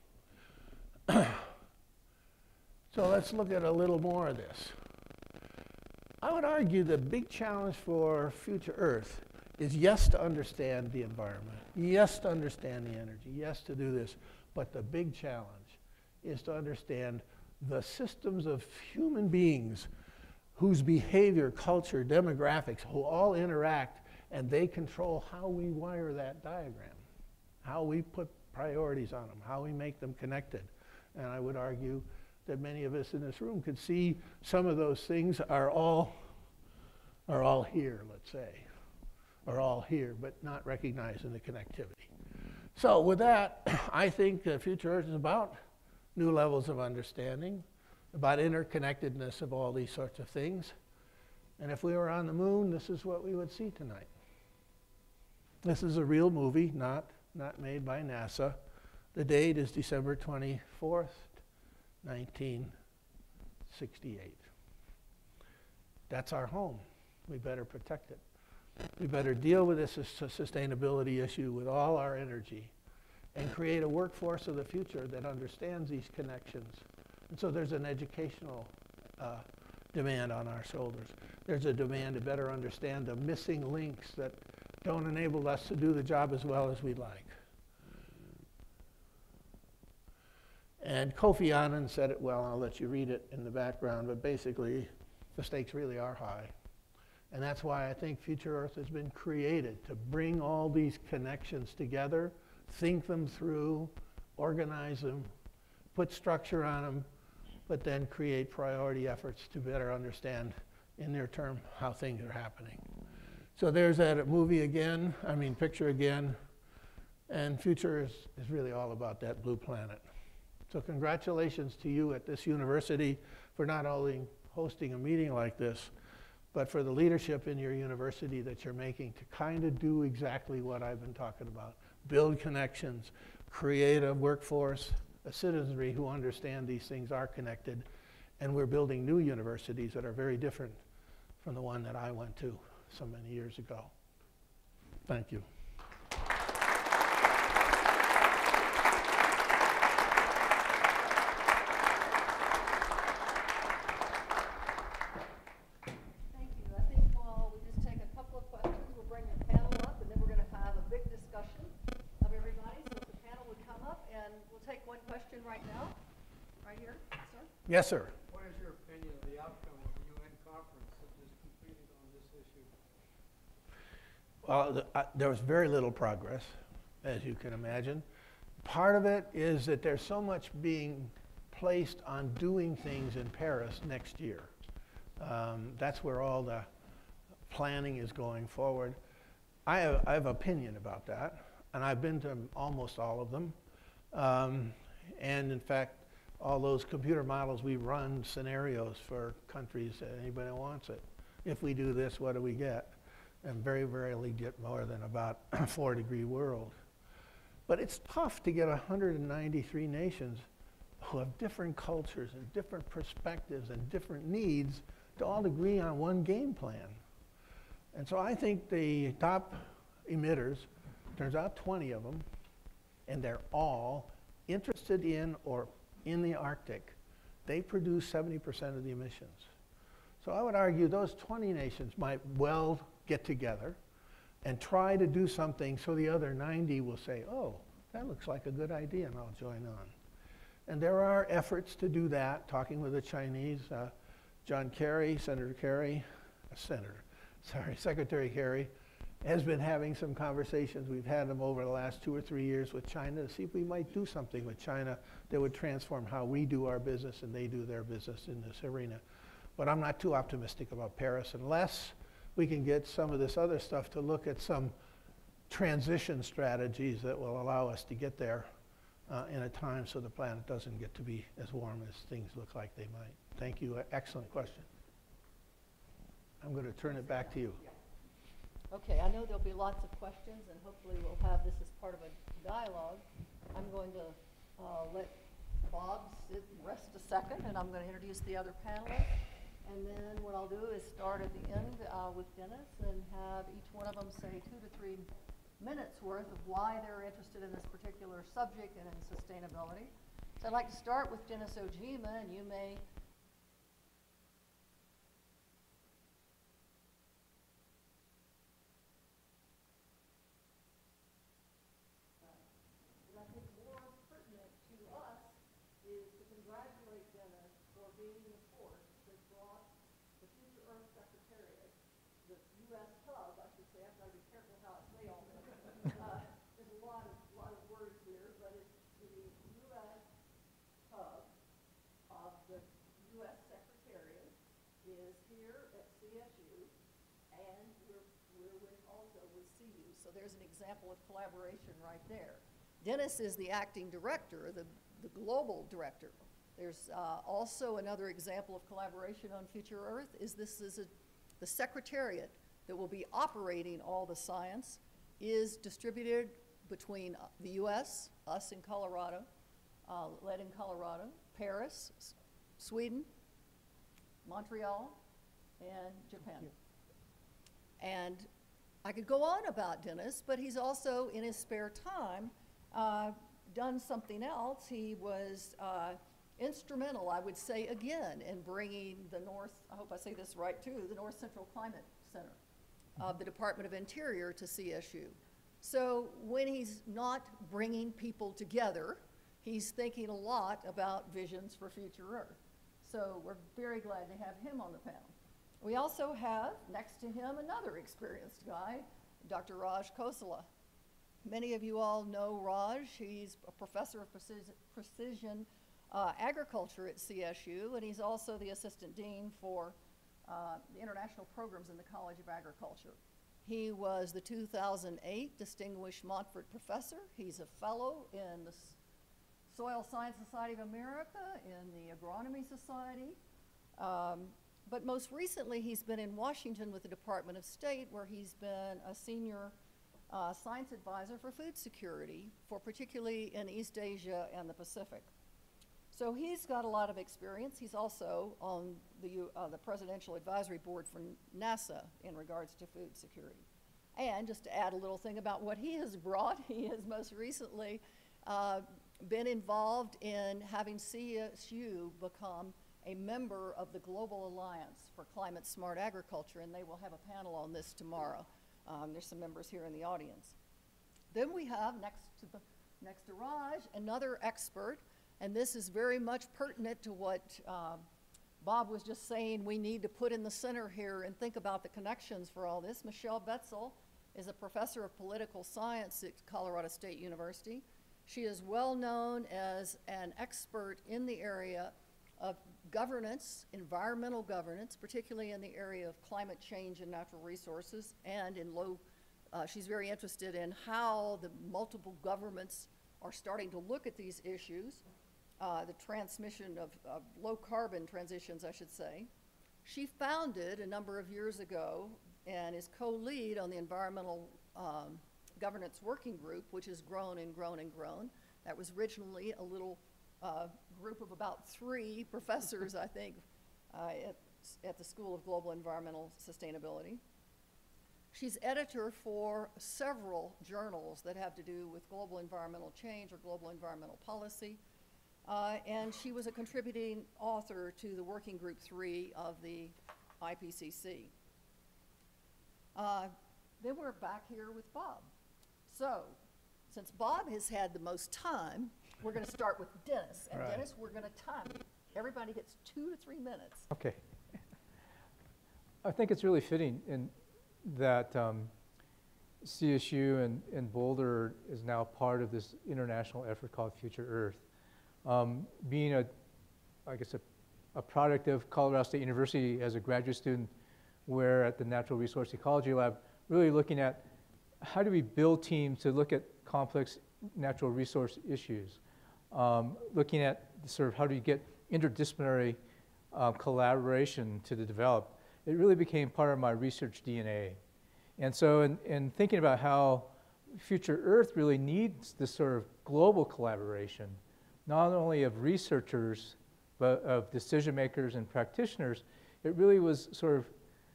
So let's look at a little more of this. I would argue the big challenge for future Earth is, yes, to understand the environment, yes, to understand the energy, yes, to do this, but the big challenge is to understand the systems of human beings whose behavior, culture, demographics, who all interact, and they control how we wire that diagram, how we put priorities on them, how we make them connected. And I would argue that many of us in this room could see some of those things are all here, let's say, are all here, but not recognizing the connectivity. So with that, I think Future Earth is about new levels of understanding, about interconnectedness of all these sorts of things. And if we were on the moon, this is what we would see tonight. This is a real movie, not made by NASA. The date is December 24th, 1968. That's our home. We better protect it. We better deal with this sustainability issue with all our energy and create a workforce of the future that understands these connections. And so there's an educational demand on our shoulders. There's a demand to better understand the missing links that don't enable us to do the job as well as we'd like. And Kofi Annan said it well, and I'll let you read it in the background, but basically the stakes really are high. And that's why I think Future Earth has been created, to bring all these connections together, think them through, organize them, put structure on them, but then create priority efforts to better understand in their term how things are happening. So there's that movie again, picture again, and future is really all about that blue planet. So congratulations to you at this university for not only hosting a meeting like this, but for the leadership in your university that you're making to kind of do exactly what I've been talking about. Build connections, create a workforce, a citizenry who understand these things are connected, and we're building new universities that are very different from the one that I went to so many years ago. Thank you. Yes, sir. What is your opinion of the outcome of the UN conference that just completed on this issue? Well, there was very little progress, as you can imagine. Part of it is that there's so much being placed on doing things in Paris next year. That's where all the planning is going forward. I have opinion about that, and I've been to almost all of them. And in fact, all those computer models, we run scenarios for countries, anybody wants it. If we do this, what do we get? And very rarely get more than about a 4-degree world. But it's tough to get 193 nations who have different cultures and different perspectives and different needs to all agree on one game plan. And so I think the top emitters, turns out 20 of them, and they're all interested in or in the Arctic, they produce 70% of the emissions. So I would argue those 20 nations might well get together and try to do something so the other 90 will say, oh, that looks like a good idea, and I'll join on. And there are efforts to do that, talking with the Chinese. John Kerry, Secretary Kerry, has been having some conversations. We've had them over the last 2 or 3 years with China to see if we might do something with China that would transform how we do our business and they do their business in this arena. But I'm not too optimistic about Paris unless we can get some of this other stuff to look at some transition strategies that will allow us to get there in a time so the planet doesn't get to be as warm as things look like they might. Thank you. Excellent question. I'm going to turn it back to you. Okay, I know there'll be lots of questions, and hopefully we'll have this as part of a dialogue. I'm going to let Bob rest a second, and I'm going to introduce the other panelists. And then what I'll do is start at the end with Dennis and have each one of them say 2 to 3 minutes worth of why they're interested in this particular subject and in sustainability. So I'd like to start with Dennis Ojima, and you may so there's an example of collaboration right there. Dennis is the acting director, the global director. There's also another example of collaboration on Future Earth the secretariat that will be operating all the science is distributed between the US, us in Colorado, led in Colorado, Paris, Sweden, Montreal, and Japan. And I could go on about Dennis, but he's also, in his spare time, done something else. He was instrumental, I would say again, in bringing the North, I hope I say this right too, the North Central Climate Center of the Department of Interior to CSU. So when he's not bringing people together, he's thinking a lot about visions for Future Earth. So we're very glad to have him on the panel. We also have, next to him, another experienced guy, Dr. Raj Kholsa. Many of you all know Raj. He's a professor of precision agriculture at CSU, and he's also the assistant dean for the international programs in the College of Agriculture. He was the 2008 Distinguished Montfort Professor. He's a fellow in the Soil Science Society of America, in the Agronomy Society. But most recently, he's been in Washington with the Department of State, where he's been a senior science advisor for food security, for particularly in East Asia and the Pacific. So he's got a lot of experience. He's also on the Presidential Advisory Board for NASA in regards to food security. And just to add a little thing about what he has brought, he has most recently been involved in having CSU become a member of the Global Alliance for Climate Smart Agriculture, and they will have a panel on this tomorrow. There's some members here in the audience. Then we have, next to Raj, another expert, and this is very much pertinent to what Bob was just saying we need to put in the center here and think about the connections for all this. Michelle Betsill is a professor of political science at Colorado State University. She is well known as an expert in the area of governance, environmental governance, particularly in the area of climate change and natural resources, and in she's very interested in how the multiple governments are starting to look at these issues, the transmission of low carbon transitions, I should say. She founded a number of years ago and is co-lead on the Environmental Governance Working Group, which has grown and grown and grown. That was originally a little group of about 3 professors, I think, at the School of Global Environmental Sustainability. She's editor for several journals that have to do with global environmental change or global environmental policy. And she was a contributing author to the Working Group 3 of the IPCC. Then we're back here with Bob. So, since Bob has had the most time, we're going to start with Dennis. And Right. Dennis, we're going to time you. Everybody gets 2 to 3 minutes. Okay. I think it's really fitting in that CSU and Boulder is now part of this international effort called Future Earth. Being a product of Colorado State University as a graduate student, where at the Natural Resource Ecology Lab, really looking at how do we build teams to look at complex natural resource issues, looking at sort of how do you get interdisciplinary collaboration to develop. It really became part of my research DNA. And so in thinking about how Future Earth really needs this sort of global collaboration, not only of researchers, but of decision makers and practitioners, it really was sort of,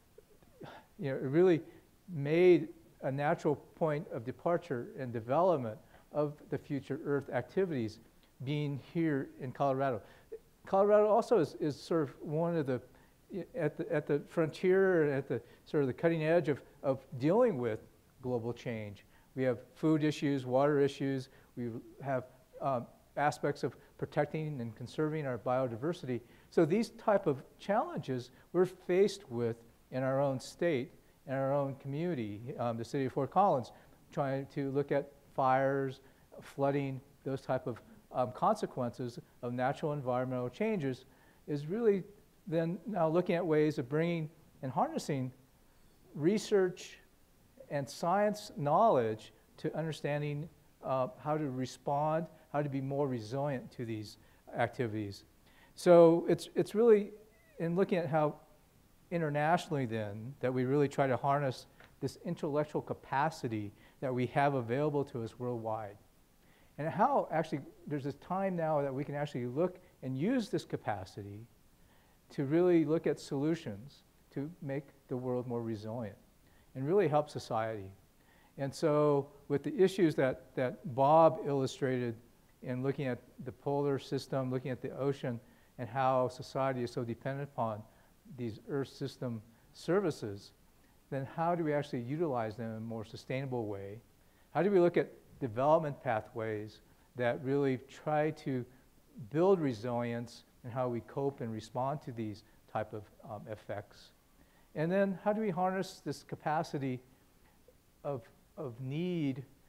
it really made a natural point of departure and development of the Future Earth activities being here in Colorado. Colorado also is sort of one of the, at the frontier, at the sort of the cutting edge of dealing with global change. We have food issues, water issues, we have aspects of protecting and conserving our biodiversity. So these type of challenges we're faced with in our own state, in our own community, the city of Fort Collins, trying to look at fires, flooding, those type of consequences of natural environmental changes, is really then now looking at ways of bringing and harnessing research and science knowledge to understanding how to respond, how to be more resilient to these activities. So it's really in looking at how internationally then that we really try to harness this intellectual capacity that we have available to us worldwide. And how actually there's this time now that we can actually look and use this capacity to really look at solutions to make the world more resilient and really help society. And so with the issues that Bob illustrated in looking at the polar system, looking at the ocean, and how society is so dependent upon these Earth system services, then how do we actually utilize them in a more sustainable way? How do we look at development pathways that really try to build resilience and how we cope and respond to these type of effects? And then how do we harness this capacity of need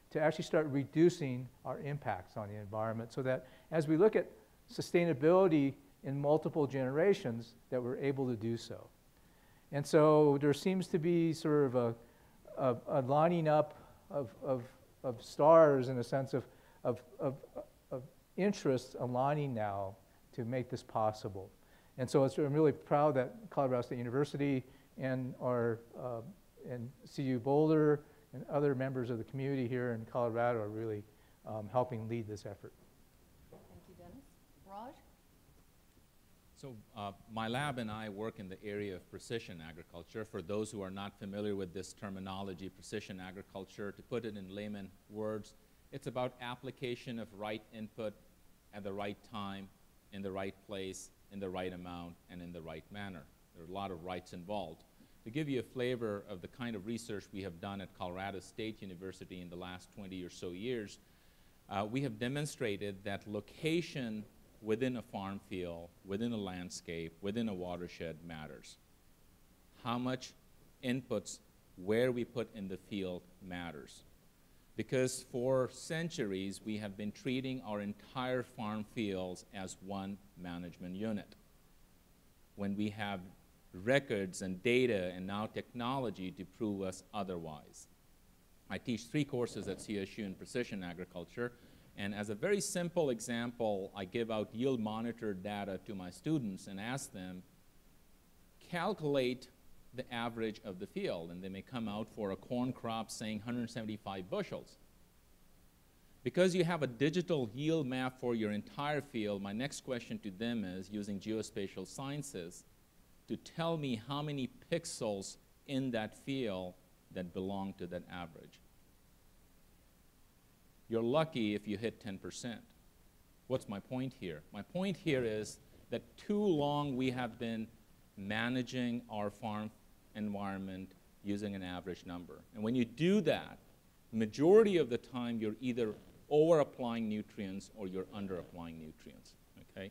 to actually start reducing our impacts on the environment so that as we look at sustainability in multiple generations, that we're able to do so. And so there seems to be sort of a lining up of stars in a sense of interests aligning now to make this possible. And so I'm really proud that Colorado State University and and CU Boulder and other members of the community here in Colorado are really helping lead this effort. Thank you, Dennis. Raj? So my lab and I work in the area of precision agriculture. For those who are not familiar with this terminology, precision agriculture, to put it in layman words, it's about application of right input at the right time, in the right place, in the right amount, and in the right manner. There are a lot of rights involved. To give you a flavor of the kind of research we have done at Colorado State University in the last 20 or so years, we have demonstrated that location within a farm field, within a landscape, within a watershed matters. How much inputs, where we put in the field matters. Because for centuries, we have been treating our entire farm fields as one management unit. When we have records and data and now technology to prove us otherwise. I teach 3 courses at CSU in precision agriculture, and as a very simple example, I give out yield monitor data to my students and ask them, calculate the average of the field, and they may come out for a corn crop saying 175 bushels. Because you have a digital yield map for your entire field, my next question to them is, using geospatial sciences, to tell me how many pixels in that field that belong to that average. You're lucky if you hit 10%. What's my point here? My point here is that too long we have been managing our farm environment using an average number. And when you do that, majority of the time you're either over-applying nutrients or you're under-applying nutrients, okay?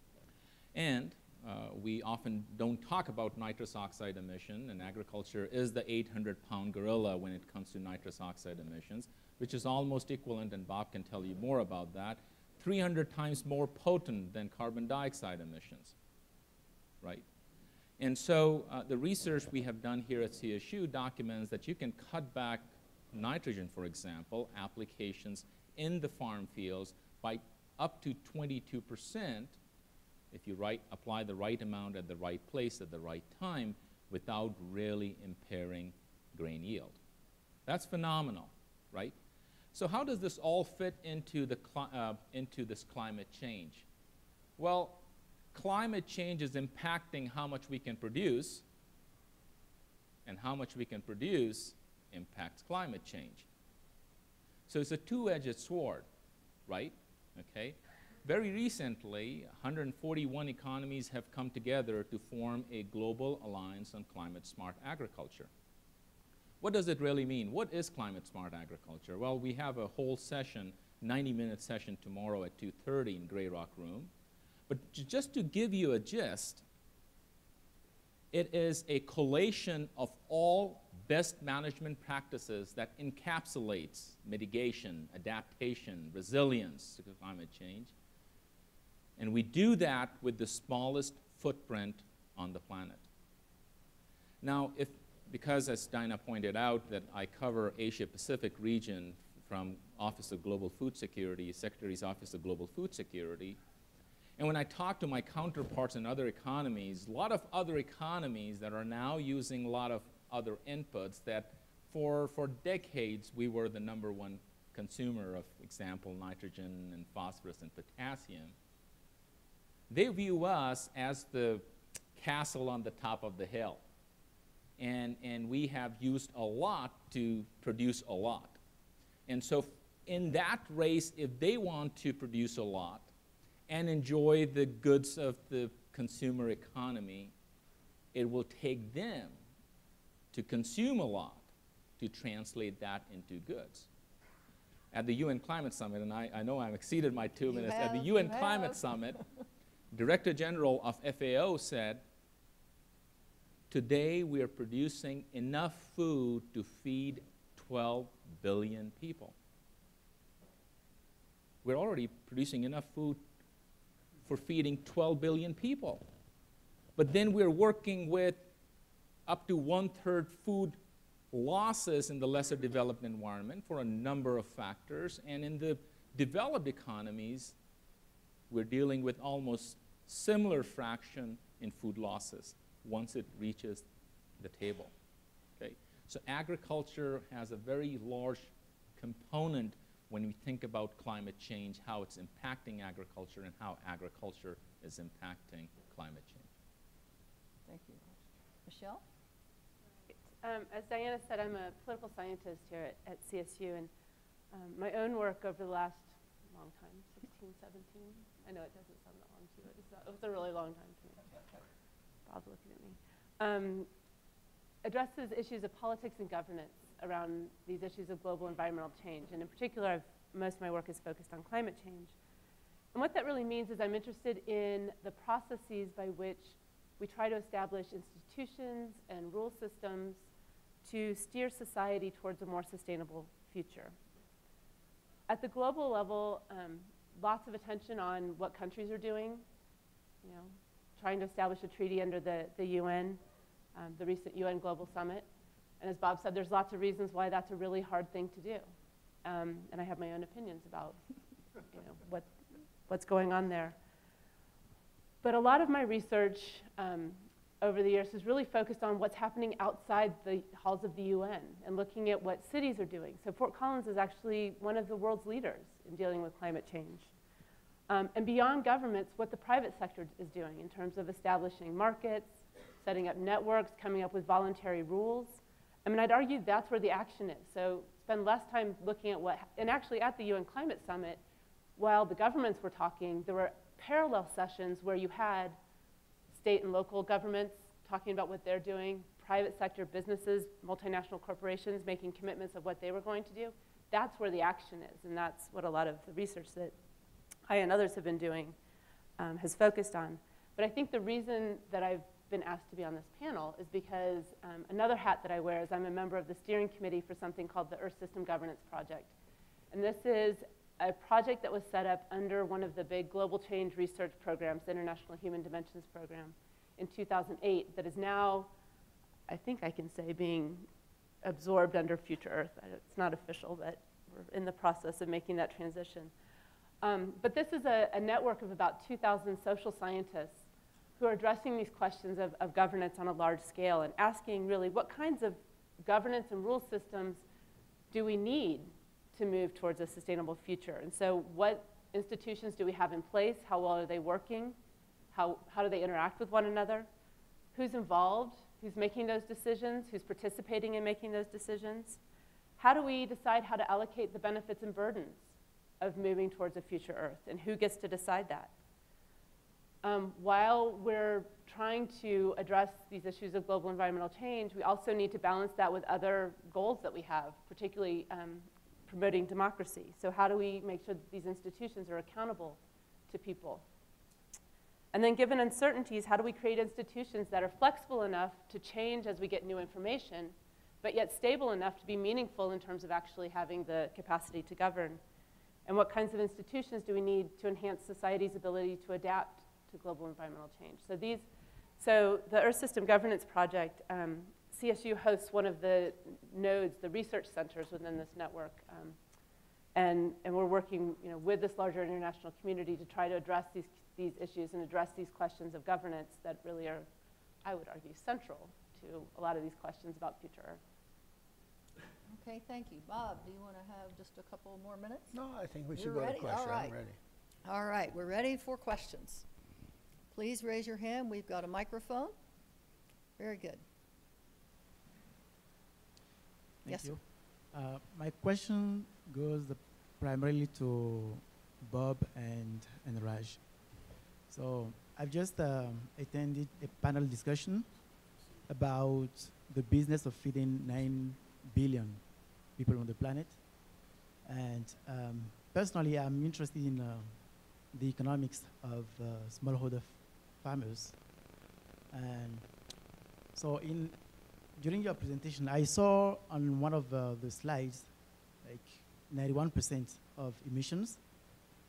And we often don't talk about nitrous oxide emission, and agriculture is the 800-pound gorilla when it comes to nitrous oxide emissions, which is almost equivalent, and Bob can tell you more about that, 300 times more potent than carbon dioxide emissions, right? And so the research we have done here at CSU documents that you can cut back nitrogen, for example, applications in the farm fields by up to 22% if you apply the right amount at the right place at the right time without really impairing grain yield. That's phenomenal, right? So how does this all fit into this climate change? Well, climate change is impacting how much we can produce, and how much we can produce impacts climate change. So it's a two-edged sword, right? Okay. Very recently, 141 economies have come together to form a global alliance on climate-smart agriculture. What does it really mean? What is climate-smart agriculture? Well, we have a whole session, 90-minute session tomorrow at 2:30 in Grey Rock Room. But just to give you a gist, it is a collation of all best management practices that encapsulates mitigation, adaptation, resilience to climate change. And we do that with the smallest footprint on the planet. Now, because as Dinah pointed out that I cover Asia-Pacific region from Office of Global Food Security, Secretary's Office of Global Food Security, and when I talk to my counterparts in other economies, a lot of other economies that are now using a lot of other inputs that for decades we were the #1 consumer of, example, nitrogen and phosphorus and potassium. They view us as the castle on the top of the hill. And we have used a lot to produce a lot. And so in that race, if they want to produce a lot and enjoy the goods of the consumer economy, it will take them to consume a lot to translate that into goods. At the UN Climate Summit, and I know I've exceeded my 2 minutes, at the UN Climate Summit, Director General of FAO said, today we are producing enough food to feed 12 billion people. we're already producing enough food for feeding 12 billion people. But then we're working with up to 1/3 food losses in the lesser developed environment for a number of factors. And in the developed economies, we're dealing with almost similar fraction in food losses once it reaches the table. Okay? So agriculture has a very large component when we think about climate change, how it's impacting agriculture and how agriculture is impacting climate change. Thank you. Michelle? As Diana said, I'm a political scientist here at CSU, and my own work over the last long time, 16, 17, I know it doesn't sound that long to you, it was a really long time to me. Bob's looking at me. Addresses issues of politics and governance around these issues of global environmental change, and in particular, most of my work is focused on climate change. And what that really means is I'm interested in the processes by which we try to establish institutions and rule systems to steer society towards a more sustainable future. At the global level, lots of attention on what countries are doing, you know, trying to establish a treaty under the UN, the recent UN Global Summit. And as Bob said, there's lots of reasons why that's a really hard thing to do. And I have my own opinions about you know, what's going on there. But a lot of my research over the years has really focused on what's happening outside the halls of the UN and looking at what cities are doing. So Fort Collins is actually one of the world's leaders in dealing with climate change. And beyond governments, what the private sector is doing in terms of establishing markets, setting up networks, coming up with voluntary rules. I mean, I'd argue that's where the action is. So spend less time looking at what, and actually at the UN Climate Summit, while the governments were talking, there were parallel sessions where you had state and local governments talking about what they're doing, private sector businesses, multinational corporations making commitments of what they were going to do. That's where the action is, and that's what a lot of the research that I and others have been doing has focused on. But I think the reason that I've been asked to be on this panel is because another hat that I wear is I'm a member of the steering committee for something called the Earth System Governance Project. And this is a project that was set up under one of the big global change research programs, the International Human Dimensions Program, in 2008 that is now, I think I can say, being absorbed under Future Earth. It's not official, but we're in the process of making that transition. But this is a network of about 2,000 social scientists who are addressing these questions of governance on a large scale and asking really what kinds of governance and rule systems do we need to move towards a sustainable future. And so what institutions do we have in place? How well are they working? How do they interact with one another? Who's involved? Who's making those decisions? Who's participating in making those decisions? How do we decide how to allocate the benefits and burdens of moving towards a future Earth? And who gets to decide that? While we're trying to address these issues of global environmental change, we also need to balance that with other goals that we have, particularly promoting democracy. So how do we make sure that these institutions are accountable to people? And then given uncertainties, how do we create institutions that are flexible enough to change as we get new information, but yet stable enough to be meaningful in terms of actually having the capacity to govern? And what kinds of institutions do we need to enhance society's ability to adapt to global environmental change? So the Earth System Governance Project, CSU hosts one of the nodes, the research centers within this network. And we're working with this larger international community to try to address these issues and address these questions of governance that really are, I would argue, central to a lot of these questions about future Earth. Okay, thank you. Bob, do you want to have just a couple more minutes? No, I think we should You're go to ready? questions. All right. I'm ready. All right, we're ready for questions. Please raise your hand. We've got a microphone. Very good. Thank Yes, you. My question goes primarily to Bob and Raj. So I've just attended a panel discussion about the business of feeding 9 billion people on the planet. And personally, I'm interested in the economics of smallholder farmers. And so during your presentation, I saw on one of the slides, like 91% of emissions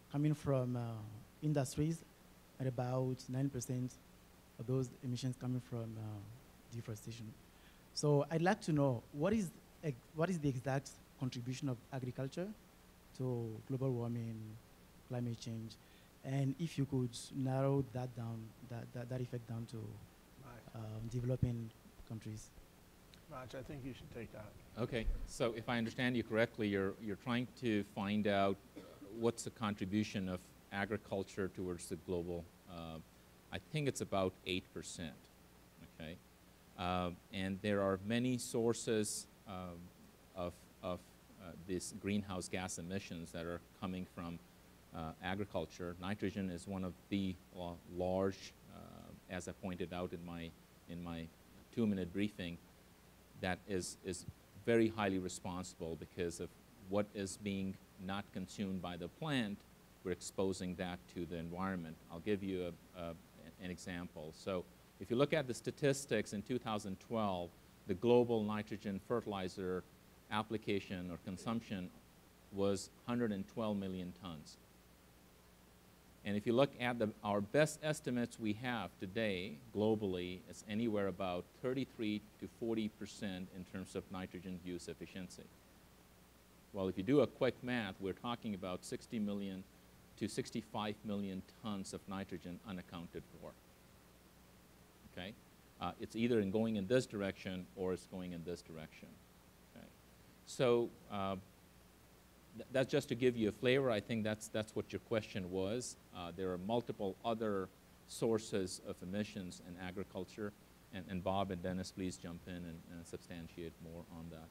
coming from industries, and about 9% of those emissions coming from deforestation. So I'd like to know what is the exact contribution of agriculture to global warming, climate change, and if you could narrow that down, that effect down to developing countries. Raj, I think you should take that. Okay, so if I understand you correctly, you're trying to find out what's the contribution of agriculture towards the global. I think it's about 8%. Okay, and there are many sources of these greenhouse gas emissions that are coming from agriculture. Nitrogen is one of the large, as I pointed out in my 2-minute briefing, that is very highly responsible because of what is being not consumed by the plant. We're exposing that to the environment. I'll give you an example. So if you look at the statistics in 2012, the global nitrogen fertilizer application or consumption was 112 million tons. And if you look at our best estimates we have today globally, it's anywhere about 33 to 40% in terms of nitrogen use efficiency. Well, if you do a quick math, we're talking about 60 million to 65 million tons of nitrogen unaccounted for. Okay? It's either going in this direction or it's going in this direction. Okay? So that's just to give you a flavor. I think that's what your question was. There are multiple other sources of emissions in agriculture, and Bob and Dennis, please jump in and substantiate more on that.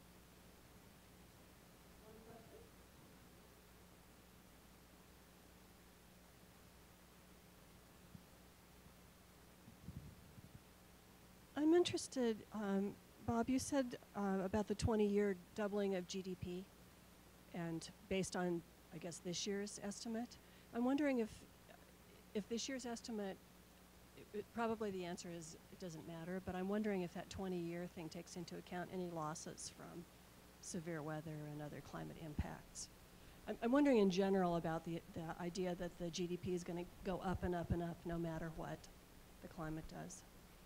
I'm interested, Bob, you said about the 20-year doubling of GDP, and based on, I guess, this year's estimate. I'm wondering if this year's estimate, probably the answer is it doesn't matter, but I'm wondering if that 20-year thing takes into account any losses from severe weather and other climate impacts. I'm wondering in general about the idea that the GDP is going to go up and up and up no matter what the climate does.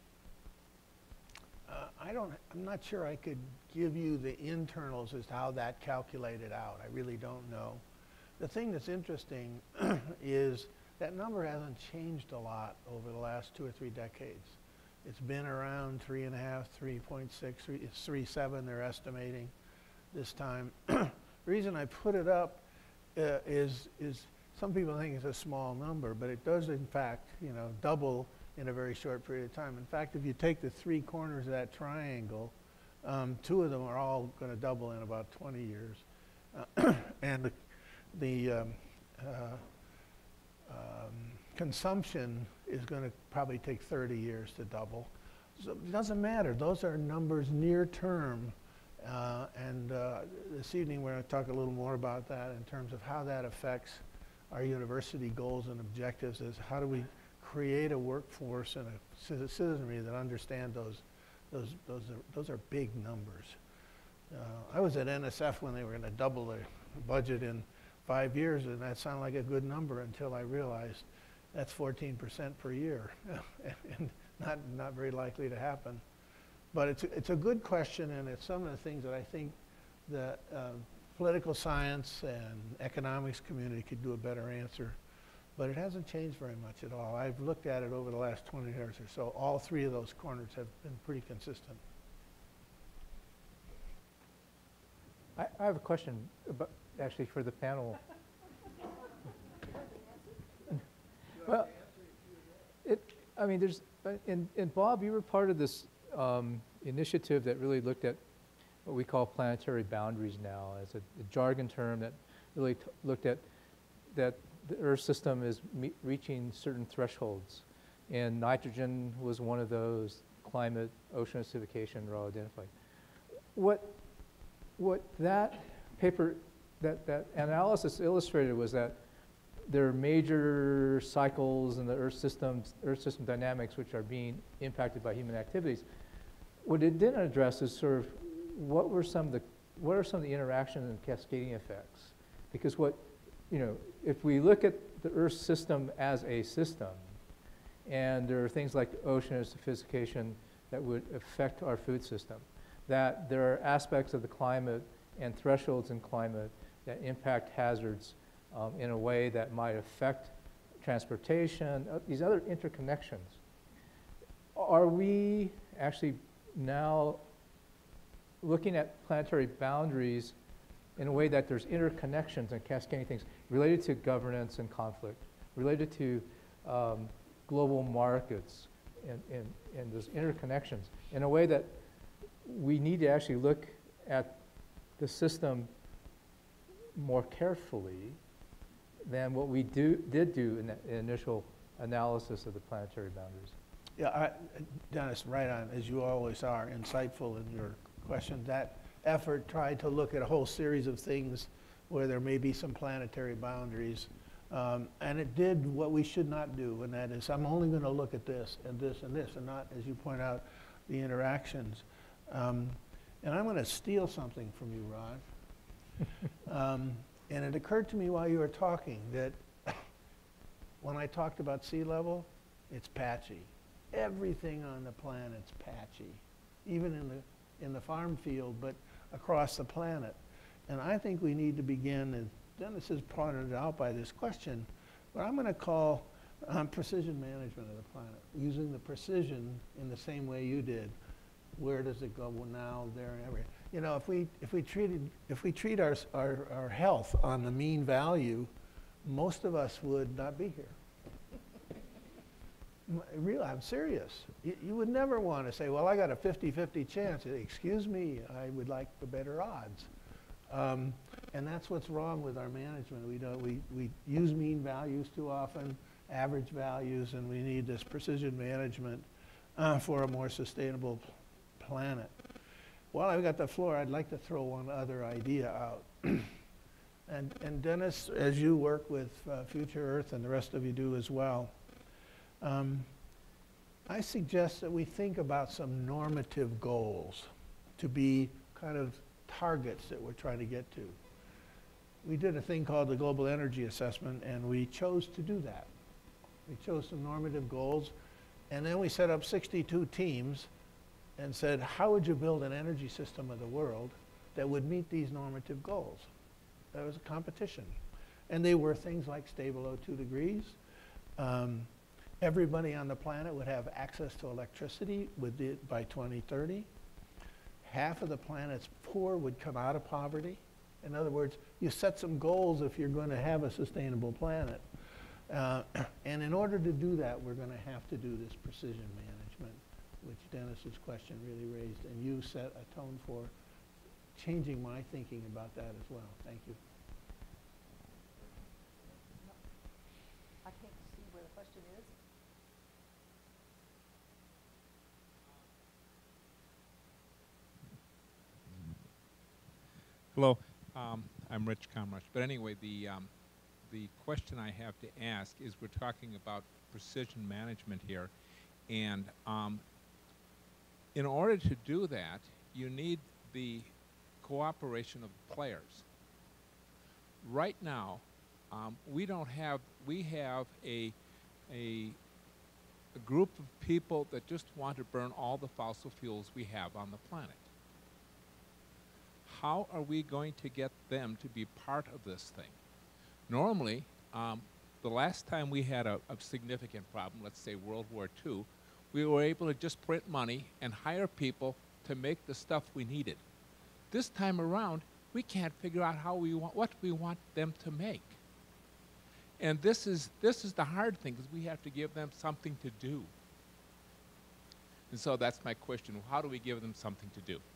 I'm not sure I could give you the internals as to how that calculated out. I really don't know. The thing that's interesting is that number hasn't changed a lot over the last 2 or 3 decades. It's been around 3.5, 3.6, it's 3.7 they're estimating this time. The reason I put it up is some people think it's a small number, but it does in fact, double in a very short period of time. In fact, if you take the 3 corners of that triangle, 2 of them are all going to double in about 20 years. And the consumption is going to probably take 30 years to double. So it doesn't matter. Those are numbers near term. And this evening we're going to talk a little more about that in terms of how that affects our university goals and objectives, is how do we create a workforce and a citizenry that understand those are big numbers. I was at NSF when they were going to double their budget in 5 years, and that sounded like a good number until I realized that's 14% per year, and not very likely to happen. But it's a good question, and it's some of the things that I think the political science and economics community could do a better answer. But it hasn't changed very much at all. I've looked at it over the last 20 years or so. All 3 of those corners have been pretty consistent. I have a question about, actually, for the panel. Well, there's, and Bob, you were part of this initiative that really looked at what we call planetary boundaries now, as a jargon term that really looked at that the Earth system is reaching certain thresholds, and nitrogen was one of those. Climate, ocean acidification were all identified. What that paper, that analysis illustrated was that there are major cycles in the Earth system dynamics which are being impacted by human activities. What it didn't address is sort of what are some of the interaction and cascading effects, because what you know, if we look at the Earth system as a system, and there are things like ocean acidification that would affect our food system, that there are aspects of the climate and thresholds in climate that impact hazards in a way that might affect transportation, these other interconnections. Are we actually now looking at planetary boundaries in a way that there's interconnections and cascading things related to governance and conflict, related to global markets and those interconnections in a way that we need to actually look at the system more carefully than what we did do in the initial analysis of the planetary boundaries? Yeah, Dennis, right on, as you always are, insightful in your question. That effort tried to look at a whole series of things where there may be some planetary boundaries. And it did what we should not do, and that is, I'm only going to look at this and this and this, and not, as you point out, the interactions. And I'm going to steal something from you, Raj. And it occurred to me while you were talking that when I talked about sea level, it's patchy. Everything on the planet's patchy, even in the farm field, but across the planet. And I think we need to begin, and Dennis has pointed it out by this question, what I'm going to call precision management of the planet, using the precision in the same way you did. Where does it go now, there, and everywhere? You know, if we treat our health on the mean value, most of us would not be here. Real, I'm serious. You would never want to say, well, I got a 50-50 chance. Excuse me, I would like the better odds. And that's what's wrong with our management. We use mean values too often, average values, and we need this precision management for a more sustainable planet. While I've got the floor, I'd like to throw one other idea out. And Dennis, as you work with Future Earth, and the rest of you do as well, I suggest that we think about some normative goals to be kind of targets that we're trying to get to. We did a thing called the Global Energy Assessment, and we chose to do that. We chose some normative goals, and then we set up 62 teams and said, how would you build an energy system of the world that would meet these normative goals? That was a competition. And they were things like stay below 2 degrees. Everybody on the planet would have access to electricity by 2030. Half of the planet's poor would come out of poverty. In other words, you set some goals if you're going to have a sustainable planet. And in order to do that, we're going to have to do this precision management, which Dennis's question really raised. And you set a tone for changing my thinking about that as well. Thank you. I can't see where the question is. Hello, I'm Rich Comrush. But anyway, the question I have to ask is, we're talking about precision management here, and in order to do that, you need the cooperation of players. Right now, we have a group of people that just want to burn all the fossil fuels we have on the planet. How are we going to get them to be part of this thing? Normally, the last time we had a significant problem, let's say World War II, we were able to just print money and hire people to make the stuff we needed. This time around, we can't figure out what we want them to make. And this is the hard thing, because we have to give them something to do. And so that's my question. How do we give them something to do?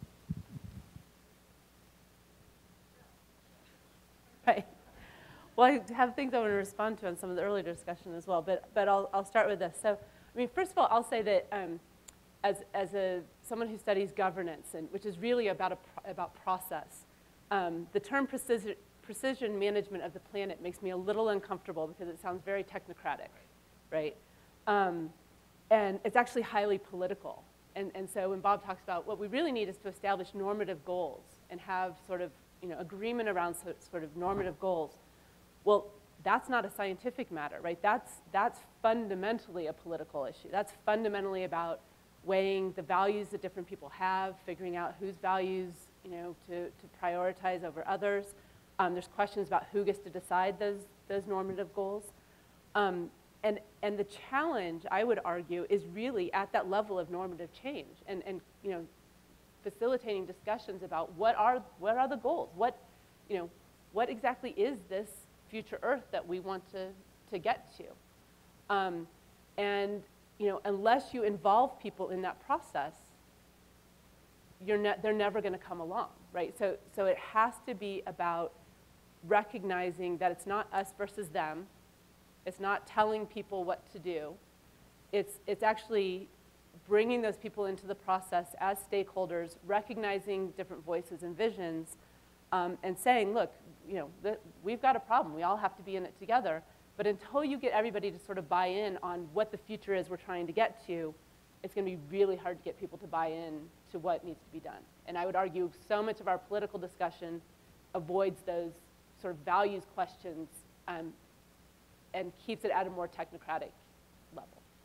Right. Well, I have things I want to respond to on some of the earlier discussion as well, but I'll start with this. So, I mean, first of all, I'll say that as someone who studies governance, and which is really about process, the term precision management of the planet makes me a little uncomfortable because it sounds very technocratic, right? And it's actually highly political. And so when Bob talks about what we really need is to establish normative goals and have sort of agreement around sort of normative goals. Well, that's not a scientific matter, right? That's fundamentally a political issue. That's fundamentally about weighing the values that different people have, figuring out whose values, you know, to prioritize over others. There's questions about who gets to decide those normative goals. And the challenge, I would argue, is really at that level of normative change and you know, facilitating discussions about what are the goals? What exactly is this future Earth that we want to get to? And you know, unless you involve people in that process, they're never going to come along, right? So it has to be about recognizing that it's not us versus them. It's not telling people what to do. It's actually bringing those people into the process as stakeholders, recognizing different voices and visions, and saying, look, you know, we've got a problem. We all have to be in it together. But until you get everybody to sort of buy in on what the future is we're trying to get to, it's going to be really hard to get people to buy in to what needs to be done. And I would argue so much of our political discussion avoids those sort of values questions and keeps it at a more technocratic level.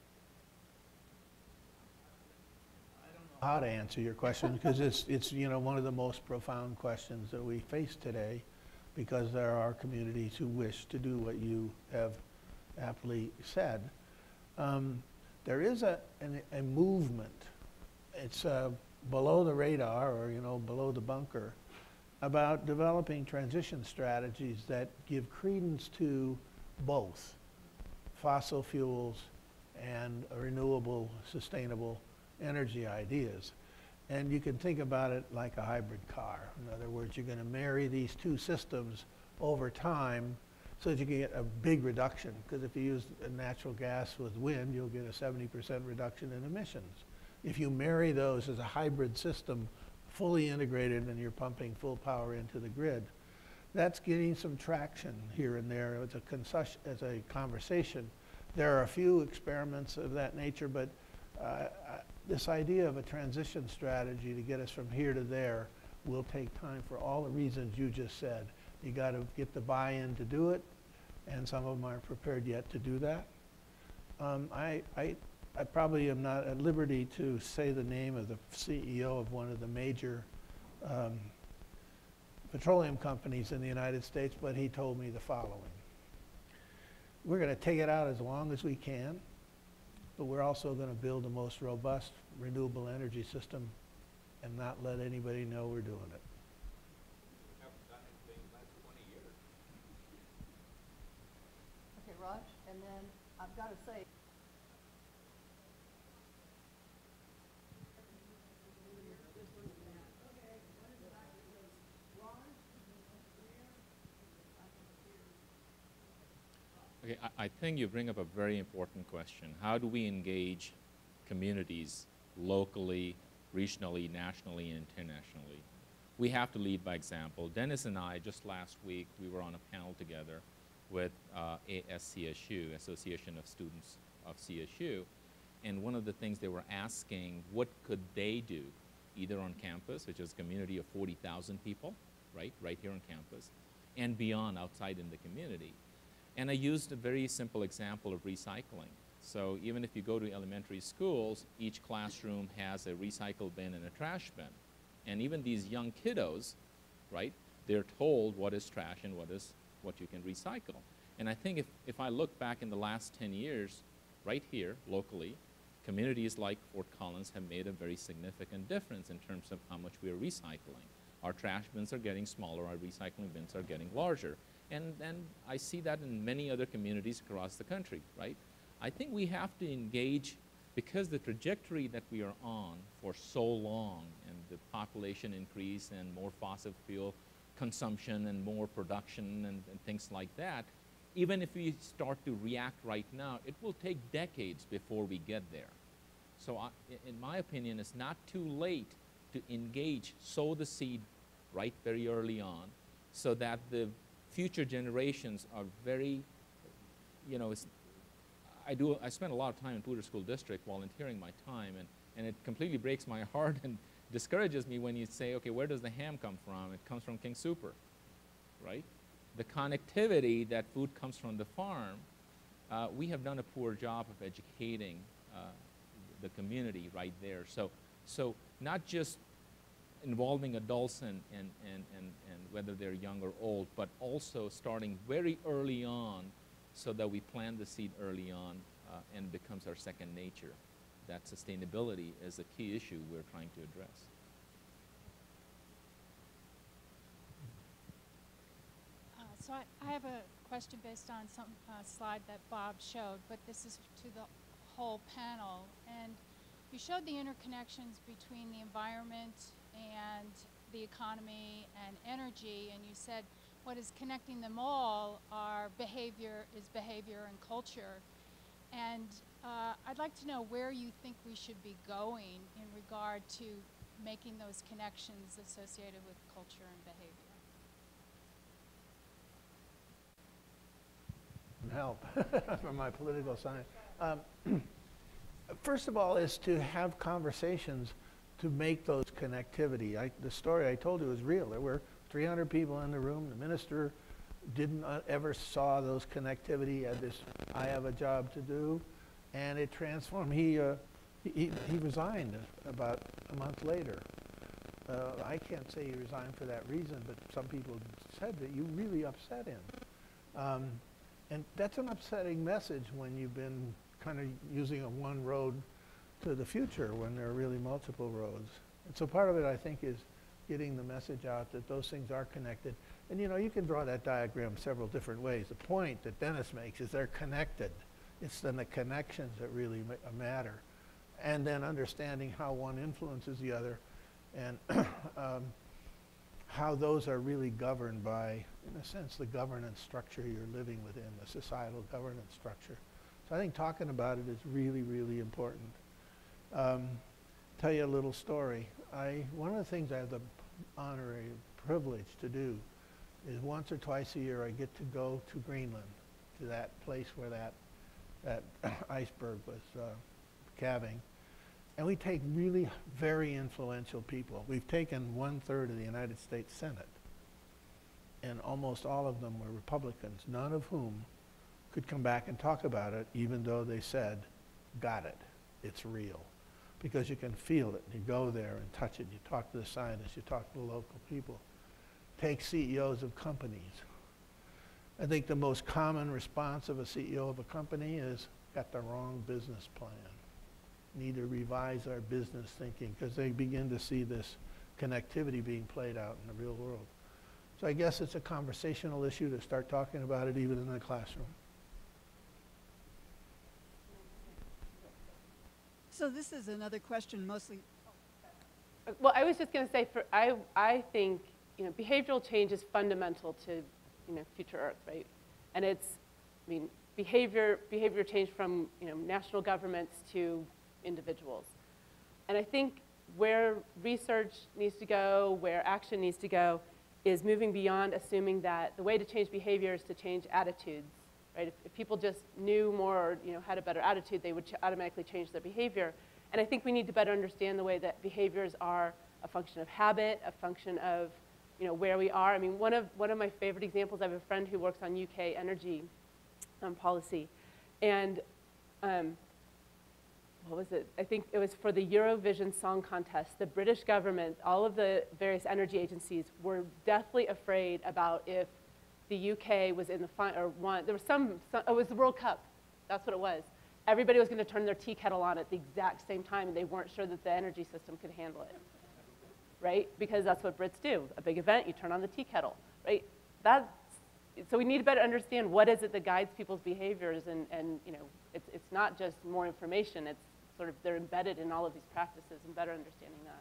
I don't know how to answer your question because it's you know, one of the most profound questions that we face today, because there are communities who wish to do what you have aptly said. There is a movement. It's below the radar, or you know, below the bunker, about developing transition strategies that give credence to both fossil fuels and renewable, sustainable energy ideas. And you can think about it like a hybrid car. In other words, you're going to marry these two systems over time so that you can get a big reduction. Because if you use natural gas with wind, you'll get a 70% reduction in emissions. If you marry those as a hybrid system, fully integrated, and you're pumping full power into the grid, that's getting some traction here and there as a conversation. There are a few experiments of that nature, but this idea of a transition strategy to get us from here to there will take time for all the reasons you just said. You got to get the buy-in to do it, and some of them aren't prepared yet to do that. I probably am not at liberty to say the name of the CEO of one of the major petroleum companies in the United States, but he told me the following. We're going to take it out as long as we can, but we're also going to build the most robust renewable energy system and not let anybody know we're doing it. We haven't done anything in the last 20 years. Okay, Raj, and then I've got to say, Okay, I think you bring up a very important question. How do we engage communities locally, regionally, nationally, and internationally? We have to lead by example. Dennis and I, just last week, we were on a panel together with ASCSU, Association of Students of CSU, and one of the things they were asking, what could they do, either on campus, which is a community of 40,000 people, right here on campus, and beyond, outside in the community. And I used a very simple example of recycling. So even if you go to elementary schools, each classroom has a recycle bin and a trash bin. And even these young kiddos, right, they're told what is trash and what you can recycle. And I think if I look back in the last 10 years, right here, locally, communities like Fort Collins have made a very significant difference in terms of how much we are recycling. Our trash bins are getting smaller, our recycling bins are getting larger. And I see that in many other communities across the country, right? I think we have to engage, because the trajectory that we are on for so long, and the population increase and more fossil fuel consumption and more production and things like that, even if we start to react right now, it will take decades before we get there. So in my opinion, it's not too late to engage, sow the seed right very early on, so that the future generations are very, you know, I spend a lot of time in Poudre School District volunteering my time, and it completely breaks my heart and discourages me when you say, okay, where does the ham come from? It comes from King Super, right? The connectivity that food comes from the farm, we have done a poor job of educating the community right there. So not just involving adults and whether they're young or old, but also starting very early on so that we plant the seed early on and it becomes our second nature. That sustainability is a key issue we're trying to address. So I have a question based on some slide that Bob showed, but this is to the whole panel. And you showed the interconnections between the environment and the economy and energy, and you said what is connecting them all are behavior and culture. And I'd like to know where you think we should be going in regard to making those connections associated with culture and behavior. Help from my political science. First of all is to have conversations to make those connectivity. The story I told you was real. There were 300 people in the room. The minister didn't ever saw those connectivity. He had this, I have a job to do, and it transformed. He resigned about a month later. I can't say he resigned for that reason, but some people said that you really upset him. And that's an upsetting message when you've been kind of using a one road to the future when there are really multiple roads. And so part of it, I think, is getting the message out that those things are connected. And you know, you can draw that diagram several different ways. The point that Dennis makes is they're connected. It's then the connections that really matter. And then understanding how one influences the other and how those are really governed by, in a sense, the governance structure you're living within, the societal governance structure. So I think talking about it is really, really important. Tell you a little story. One of the things I have the honorary privilege to do is once or twice a year I get to go to Greenland, to that place where that iceberg was calving. And we take really very influential people. We've taken 1/3 of the United States Senate, and almost all of them were Republicans, none of whom could come back and talk about it, even though they said, got it, it's real. Because you can feel it, you go there and touch it, you talk to the scientists, you talk to the local people. Take CEOs of companies. I think the most common response of a CEO of a company is, got the wrong business plan. Need to revise our business thinking, because they begin to see this connectivity being played out in the real world. So I guess it's a conversational issue to start talking about it even in the classroom. So this is another question mostly. Well, I was just going to say, I think behavioral change is fundamental to future Earth, right? And it's, behavior change from national governments to individuals. And I think where research needs to go, where action needs to go, is moving beyond assuming that the way to change behavior is to change attitudes, right? If people just knew more or had a better attitude, they would automatically change their behavior. And I think we need to better understand the way that behaviors are a function of habit, a function of where we are. One of my favorite examples, I have a friend who works on UK energy policy, and what was it? I think it was for the Eurovision Song Contest. The British government, all of the various energy agencies were deathly afraid about if the UK was in the final, or won. There was it was the World Cup. That's what it was. Everybody was going to turn their tea kettle on at the exact same time, and they weren't sure that the energy system could handle it, right? Because that's what Brits do. A big event, you turn on the tea kettle, right? So we need to better understand what is it that guides people's behaviors, and it's not just more information. It's sort of they're embedded in all of these practices, and better understanding that.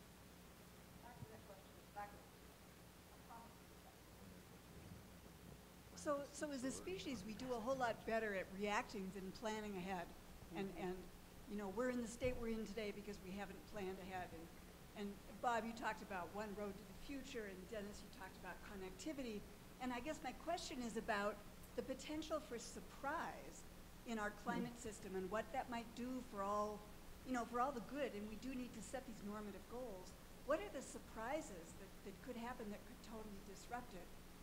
So as a species, we do a whole lot better at reacting than planning ahead. And we're in the state we're in today because we haven't planned ahead. And Bob, you talked about one road to the future, and Dennis, you talked about connectivity. And I guess my question is about the potential for surprise in our climate system and what that might do for all the good. And we do need to set these normative goals. What are the surprises that could happen that could totally disrupt it?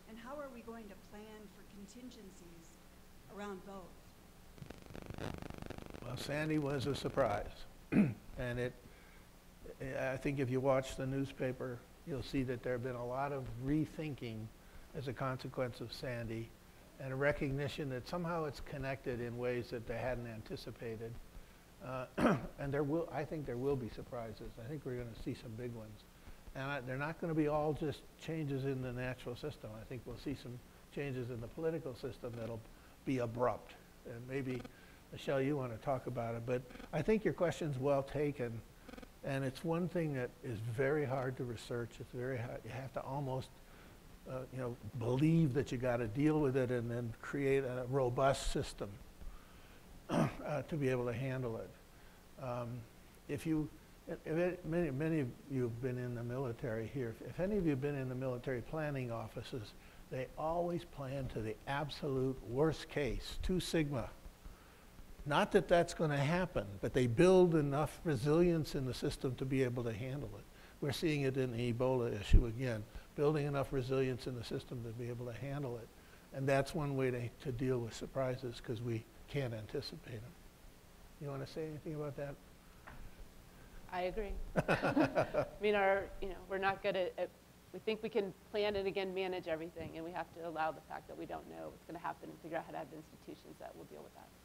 And how are we going to plan for contingencies around both? Well, Sandy was a surprise. And I think if you watch the newspaper, you'll see that there have been a lot of rethinking as a consequence of Sandy, and a recognition that somehow it's connected in ways that they hadn't anticipated. And I think there will be surprises. I think we're going to see some big ones. And they're not going to be all just changes in the natural system. I think we'll see some changes in the political system that'll be abrupt. And maybe, Michelle, you want to talk about it. But I think your question's well taken. And it's one thing that is very hard to research. It's very hard. You have to almost believe that you got to deal with it and then create a robust system to be able to handle it. Many of you have been in the military here. If any of you have been in the military planning offices, they always plan to the absolute worst case, 2 sigma. Not that that's going to happen, but they build enough resilience in the system to be able to handle it. We're seeing it in the Ebola issue again, building enough resilience in the system to be able to handle it. And that's one way to deal with surprises, because we can't anticipate them. You want to say anything about that? I agree. I mean, we're not good at, we think we can plan and again manage everything, and we have to allow the fact that we don't know what's going to happen and figure out how to have institutions that will deal with that.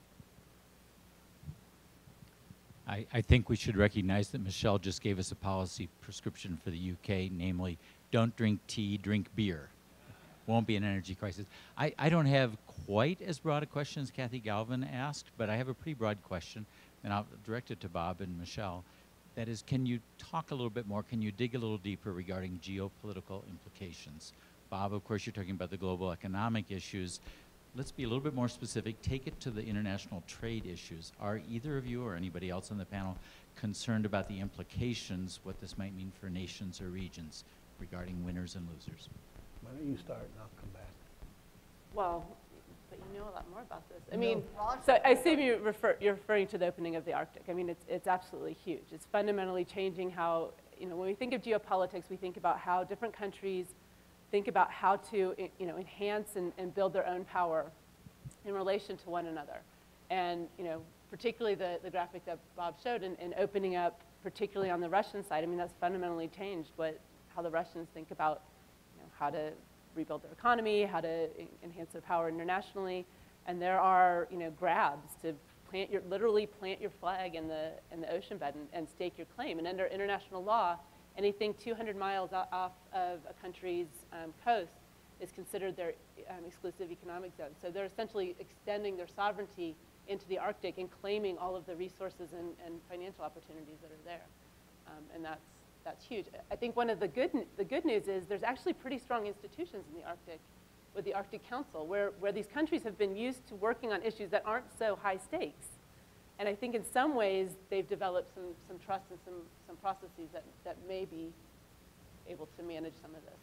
I think we should recognize that Michelle just gave us a policy prescription for the UK, namely, don't drink tea, drink beer. Won't be an energy crisis. I don't have quite as broad a question as Kathy Galvin asked, but I have a pretty broad question, and I'll direct it to Bob and Michelle. That is, can you talk a little bit more, can you dig a little deeper regarding geopolitical implications? Bob, of course, you're talking about the global economic issues. Let's be a little bit more specific. Take it to the international trade issues. Are either of you or anybody else on the panel concerned about the implications, what this might mean for nations or regions regarding winners and losers? Why don't you start and I'll come back. Well, but you know a lot more about this. I mean, so I assume you're referring to the opening of the Arctic. I mean, it's absolutely huge. It's fundamentally changing how, when we think of geopolitics, we think about how different countries think about how to enhance and build their own power in relation to one another. And particularly the graphic that Bob showed and opening up, particularly on the Russian side, I mean, that's fundamentally changed how the Russians think about how to rebuild their economy, how to enhance their power internationally. And there are grabs to literally plant your flag in the ocean bed and stake your claim. And under international law, anything 200 miles off of a country's coast is considered their exclusive economic zone. So they're essentially extending their sovereignty into the Arctic and claiming all of the resources and financial opportunities that are there. And that's huge. I think one of the good news is there's actually pretty strong institutions in the Arctic with the Arctic Council where these countries have been used to working on issues that aren't so high stakes. And I think in some ways they've developed some trust and some processes that may be able to manage some of this.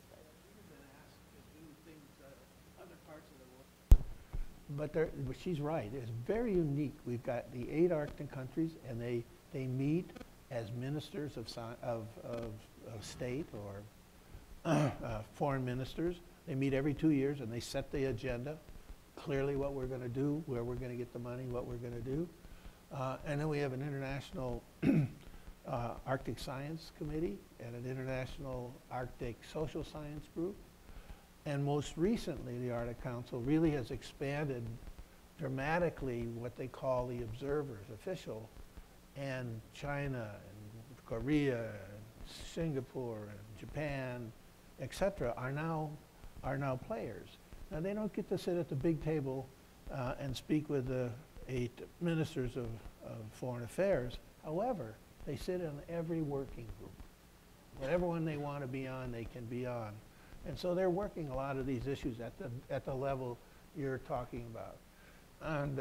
But she's right. It's very unique. We've got the 8 Arctic countries, and they meet as ministers of state or foreign ministers. They meet every 2 years, and they set the agenda, clearly what we're going to do, where we're going to get the money, what we're going to do. And then we have an international Arctic Science Committee and an international Arctic Social Science Group. And most recently, the Arctic Council really has expanded dramatically what they call the observers, official, and China, and Korea, and Singapore, and Japan, etc., are now players. Now, they don't get to sit at the big table and speak with the 8 ministers of foreign affairs. However, they sit in every working group. Whatever one they want to be on, they can be on. And so they're working a lot of these issues at the level you're talking about. And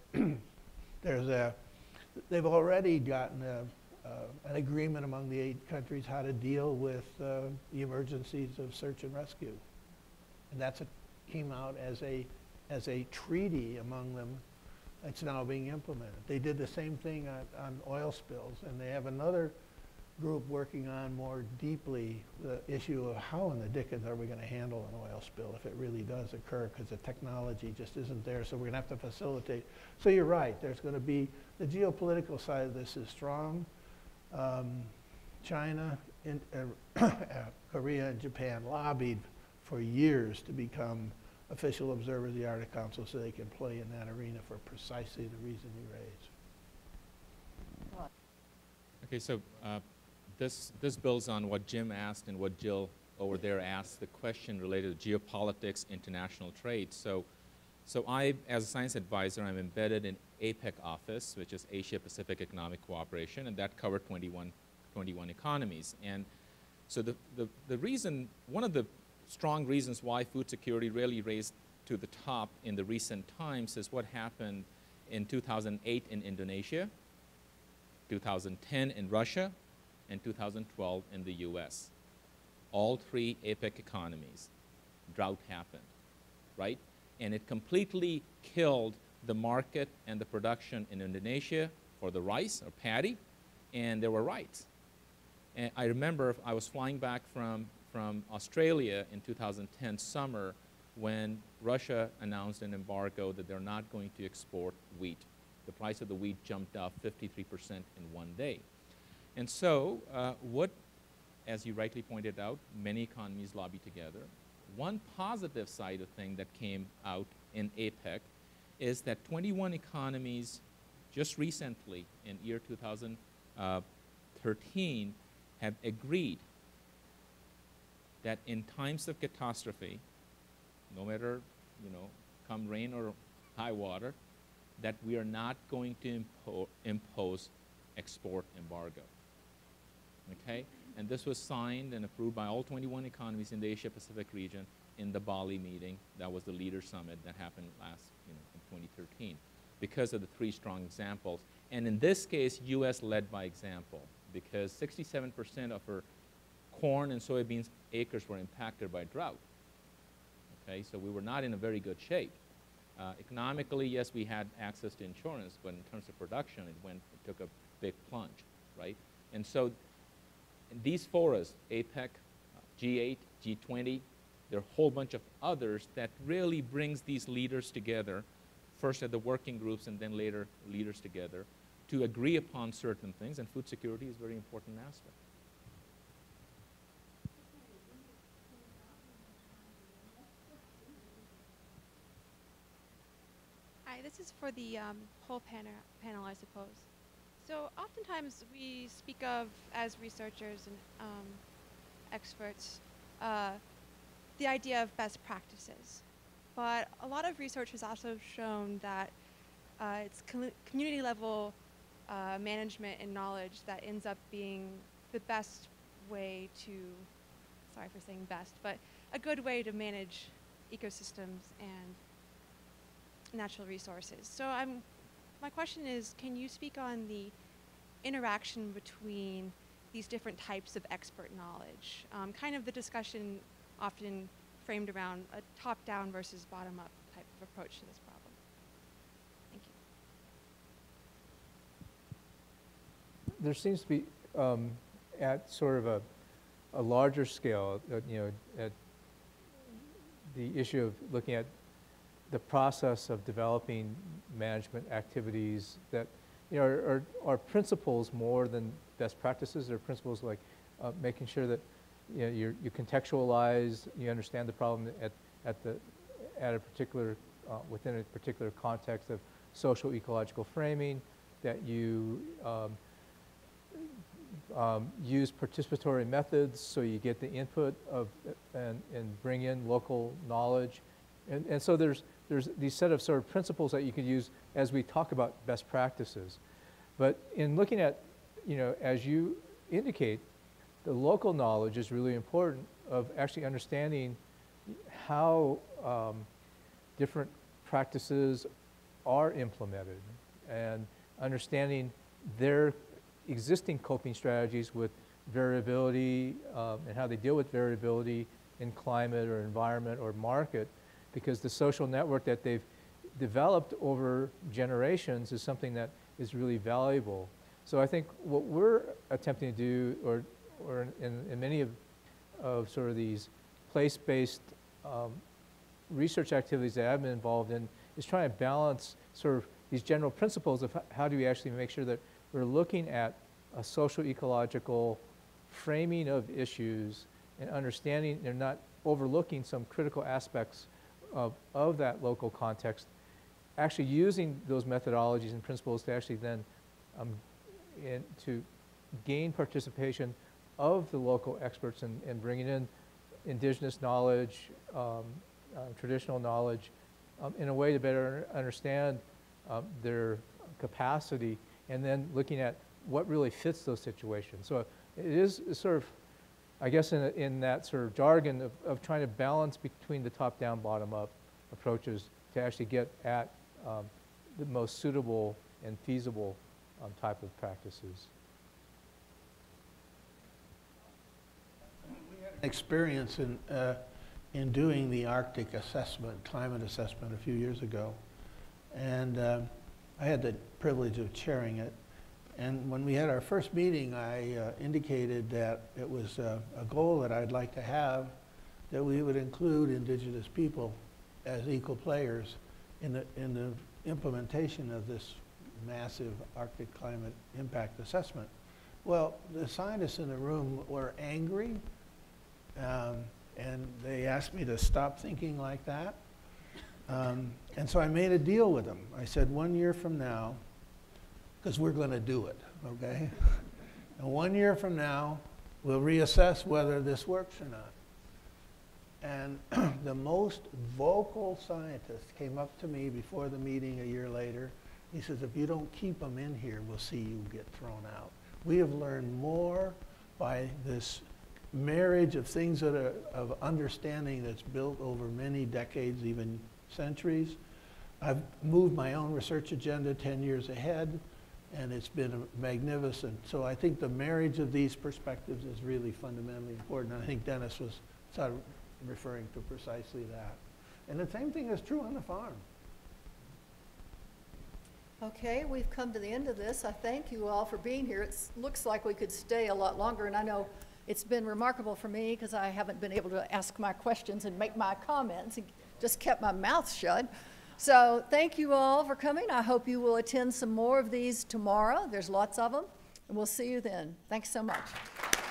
they've already gotten an agreement among the 8 countries how to deal with the emergencies of search and rescue. And came out as a treaty among them. It's now being implemented. They did the same thing on oil spills, and they have another group working on more deeply the issue of how in the dickens are we going to handle an oil spill if it really does occur, because the technology just isn't there, so we're going to have to facilitate. So you're right, there's going to be, the geopolitical side of this is strong. China, Korea, and Japan lobbied for years to become official observers of the Arctic Council so they can play in that arena for precisely the reason you raised. Okay, so this builds on what Jim asked and what Jill over there asked, the question related to geopolitics, international trade. So I, as a science advisor, I'm embedded in APEC office, which is Asia Pacific Economic Cooperation, and that covered 21 economies. And so the reason, one of the strong reasons why food security really raised to the top in the recent times is what happened in 2008 in Indonesia, 2010 in Russia, and 2012 in the US. All three APEC economies, drought happened, right? And it completely killed the market and the production in Indonesia for the rice or paddy, and there were riots. And I remember I was flying back from Australia in 2010 summer when Russia announced an embargo that they're not going to export wheat. The price of the wheat jumped up 53% in one day. And so what, as you rightly pointed out, many economies lobby together. One positive side of thing that came out in APEC is that 21 economies just recently in year 2013 have agreed that in times of catastrophe, no matter, come rain or high water, that we are not going to impose export embargo. Okay? And this was signed and approved by all 21 economies in the Asia Pacific region in the Bali meeting. That was the leader summit that happened last, in 2013, because of the three strong examples. And in this case, US led by example, because 67% of our corn and soybeans acres were impacted by drought. Okay, so we were not in a very good shape. Economically, yes, we had access to insurance, but in terms of production, it took a big plunge, right? And so these forums, APEC, G8, G20, there are a whole bunch of others that really brings these leaders together, first at the working groups and then later leaders together, to agree upon certain things, and food security is a very important aspect. Hi, this is for the whole panel, I suppose. So oftentimes we speak of, as researchers and experts, the idea of best practices. But a lot of research has also shown that it's community level management and knowledge that ends up being the best way to, sorry for saying best, but a good way to manage ecosystems and natural resources. So my question is, can you speak on the interaction between these different types of expert knowledge? Kind of the discussion often framed around a top-down versus bottom-up type of approach to this problem. Thank you. There seems to be, at sort of a larger scale, at the issue of looking at the process of developing management activities that are principles more than best practices. They're principles like making sure that you contextualize, you understand the problem at a particular within a particular context of social ecological framing, that you use participatory methods so you get the input of and bring in local knowledge, and so there's these set of sort of principles that you could use as we talk about best practices. But in looking at, as you indicate, the local knowledge is really important of actually understanding how different practices are implemented and understanding their existing coping strategies with variability and how they deal with variability in climate or environment or market, because the social network that they've developed over generations is something that is really valuable. So I think what we're attempting to do, or in many of sort of these place-based research activities that I've been involved in, is trying to balance sort of these general principles of how do we actually make sure that we're looking at a social ecological framing of issues and understanding and not overlooking some critical aspects of that local context, actually using those methodologies and principles to actually then to gain participation of the local experts and bringing in indigenous knowledge, traditional knowledge, in a way to better understand their capacity, and then looking at what really fits those situations. So it is sort of, I guess in that sort of jargon of trying to balance between the top-down, bottom-up approaches to actually get at the most suitable and feasible type of practices. We had an experience in doing the Arctic assessment, climate assessment a few years ago. And I had the privilege of chairing it. And when we had our first meeting, I indicated that it was a goal that I'd like to have, that we would include indigenous people as equal players in the implementation of this massive Arctic climate impact assessment. Well, the scientists in the room were angry, and they asked me to stop thinking like that. And so I made a deal with them. I said, 1 year from now, because we're going to do it, okay? And 1 year from now, we'll reassess whether this works or not. And the most vocal scientist came up to me before the meeting a year later. He says, if you don't keep them in here, we'll see you get thrown out. We have learned more by this marriage of things that are of understanding that's built over many decades, even centuries. I've moved my own research agenda 10 years ahead, and it's been magnificent. So I think the marriage of these perspectives is really fundamentally important. And I think Dennis was sort of referring to precisely that. And the same thing is true on the farm. Okay, we've come to the end of this. I thank you all for being here. It looks like we could stay a lot longer, and I know it's been remarkable for me because I haven't been able to ask my questions and make my comments and just kept my mouth shut. So thank you all for coming. I hope you will attend some more of these tomorrow. There's lots of them, and we'll see you then. Thanks so much.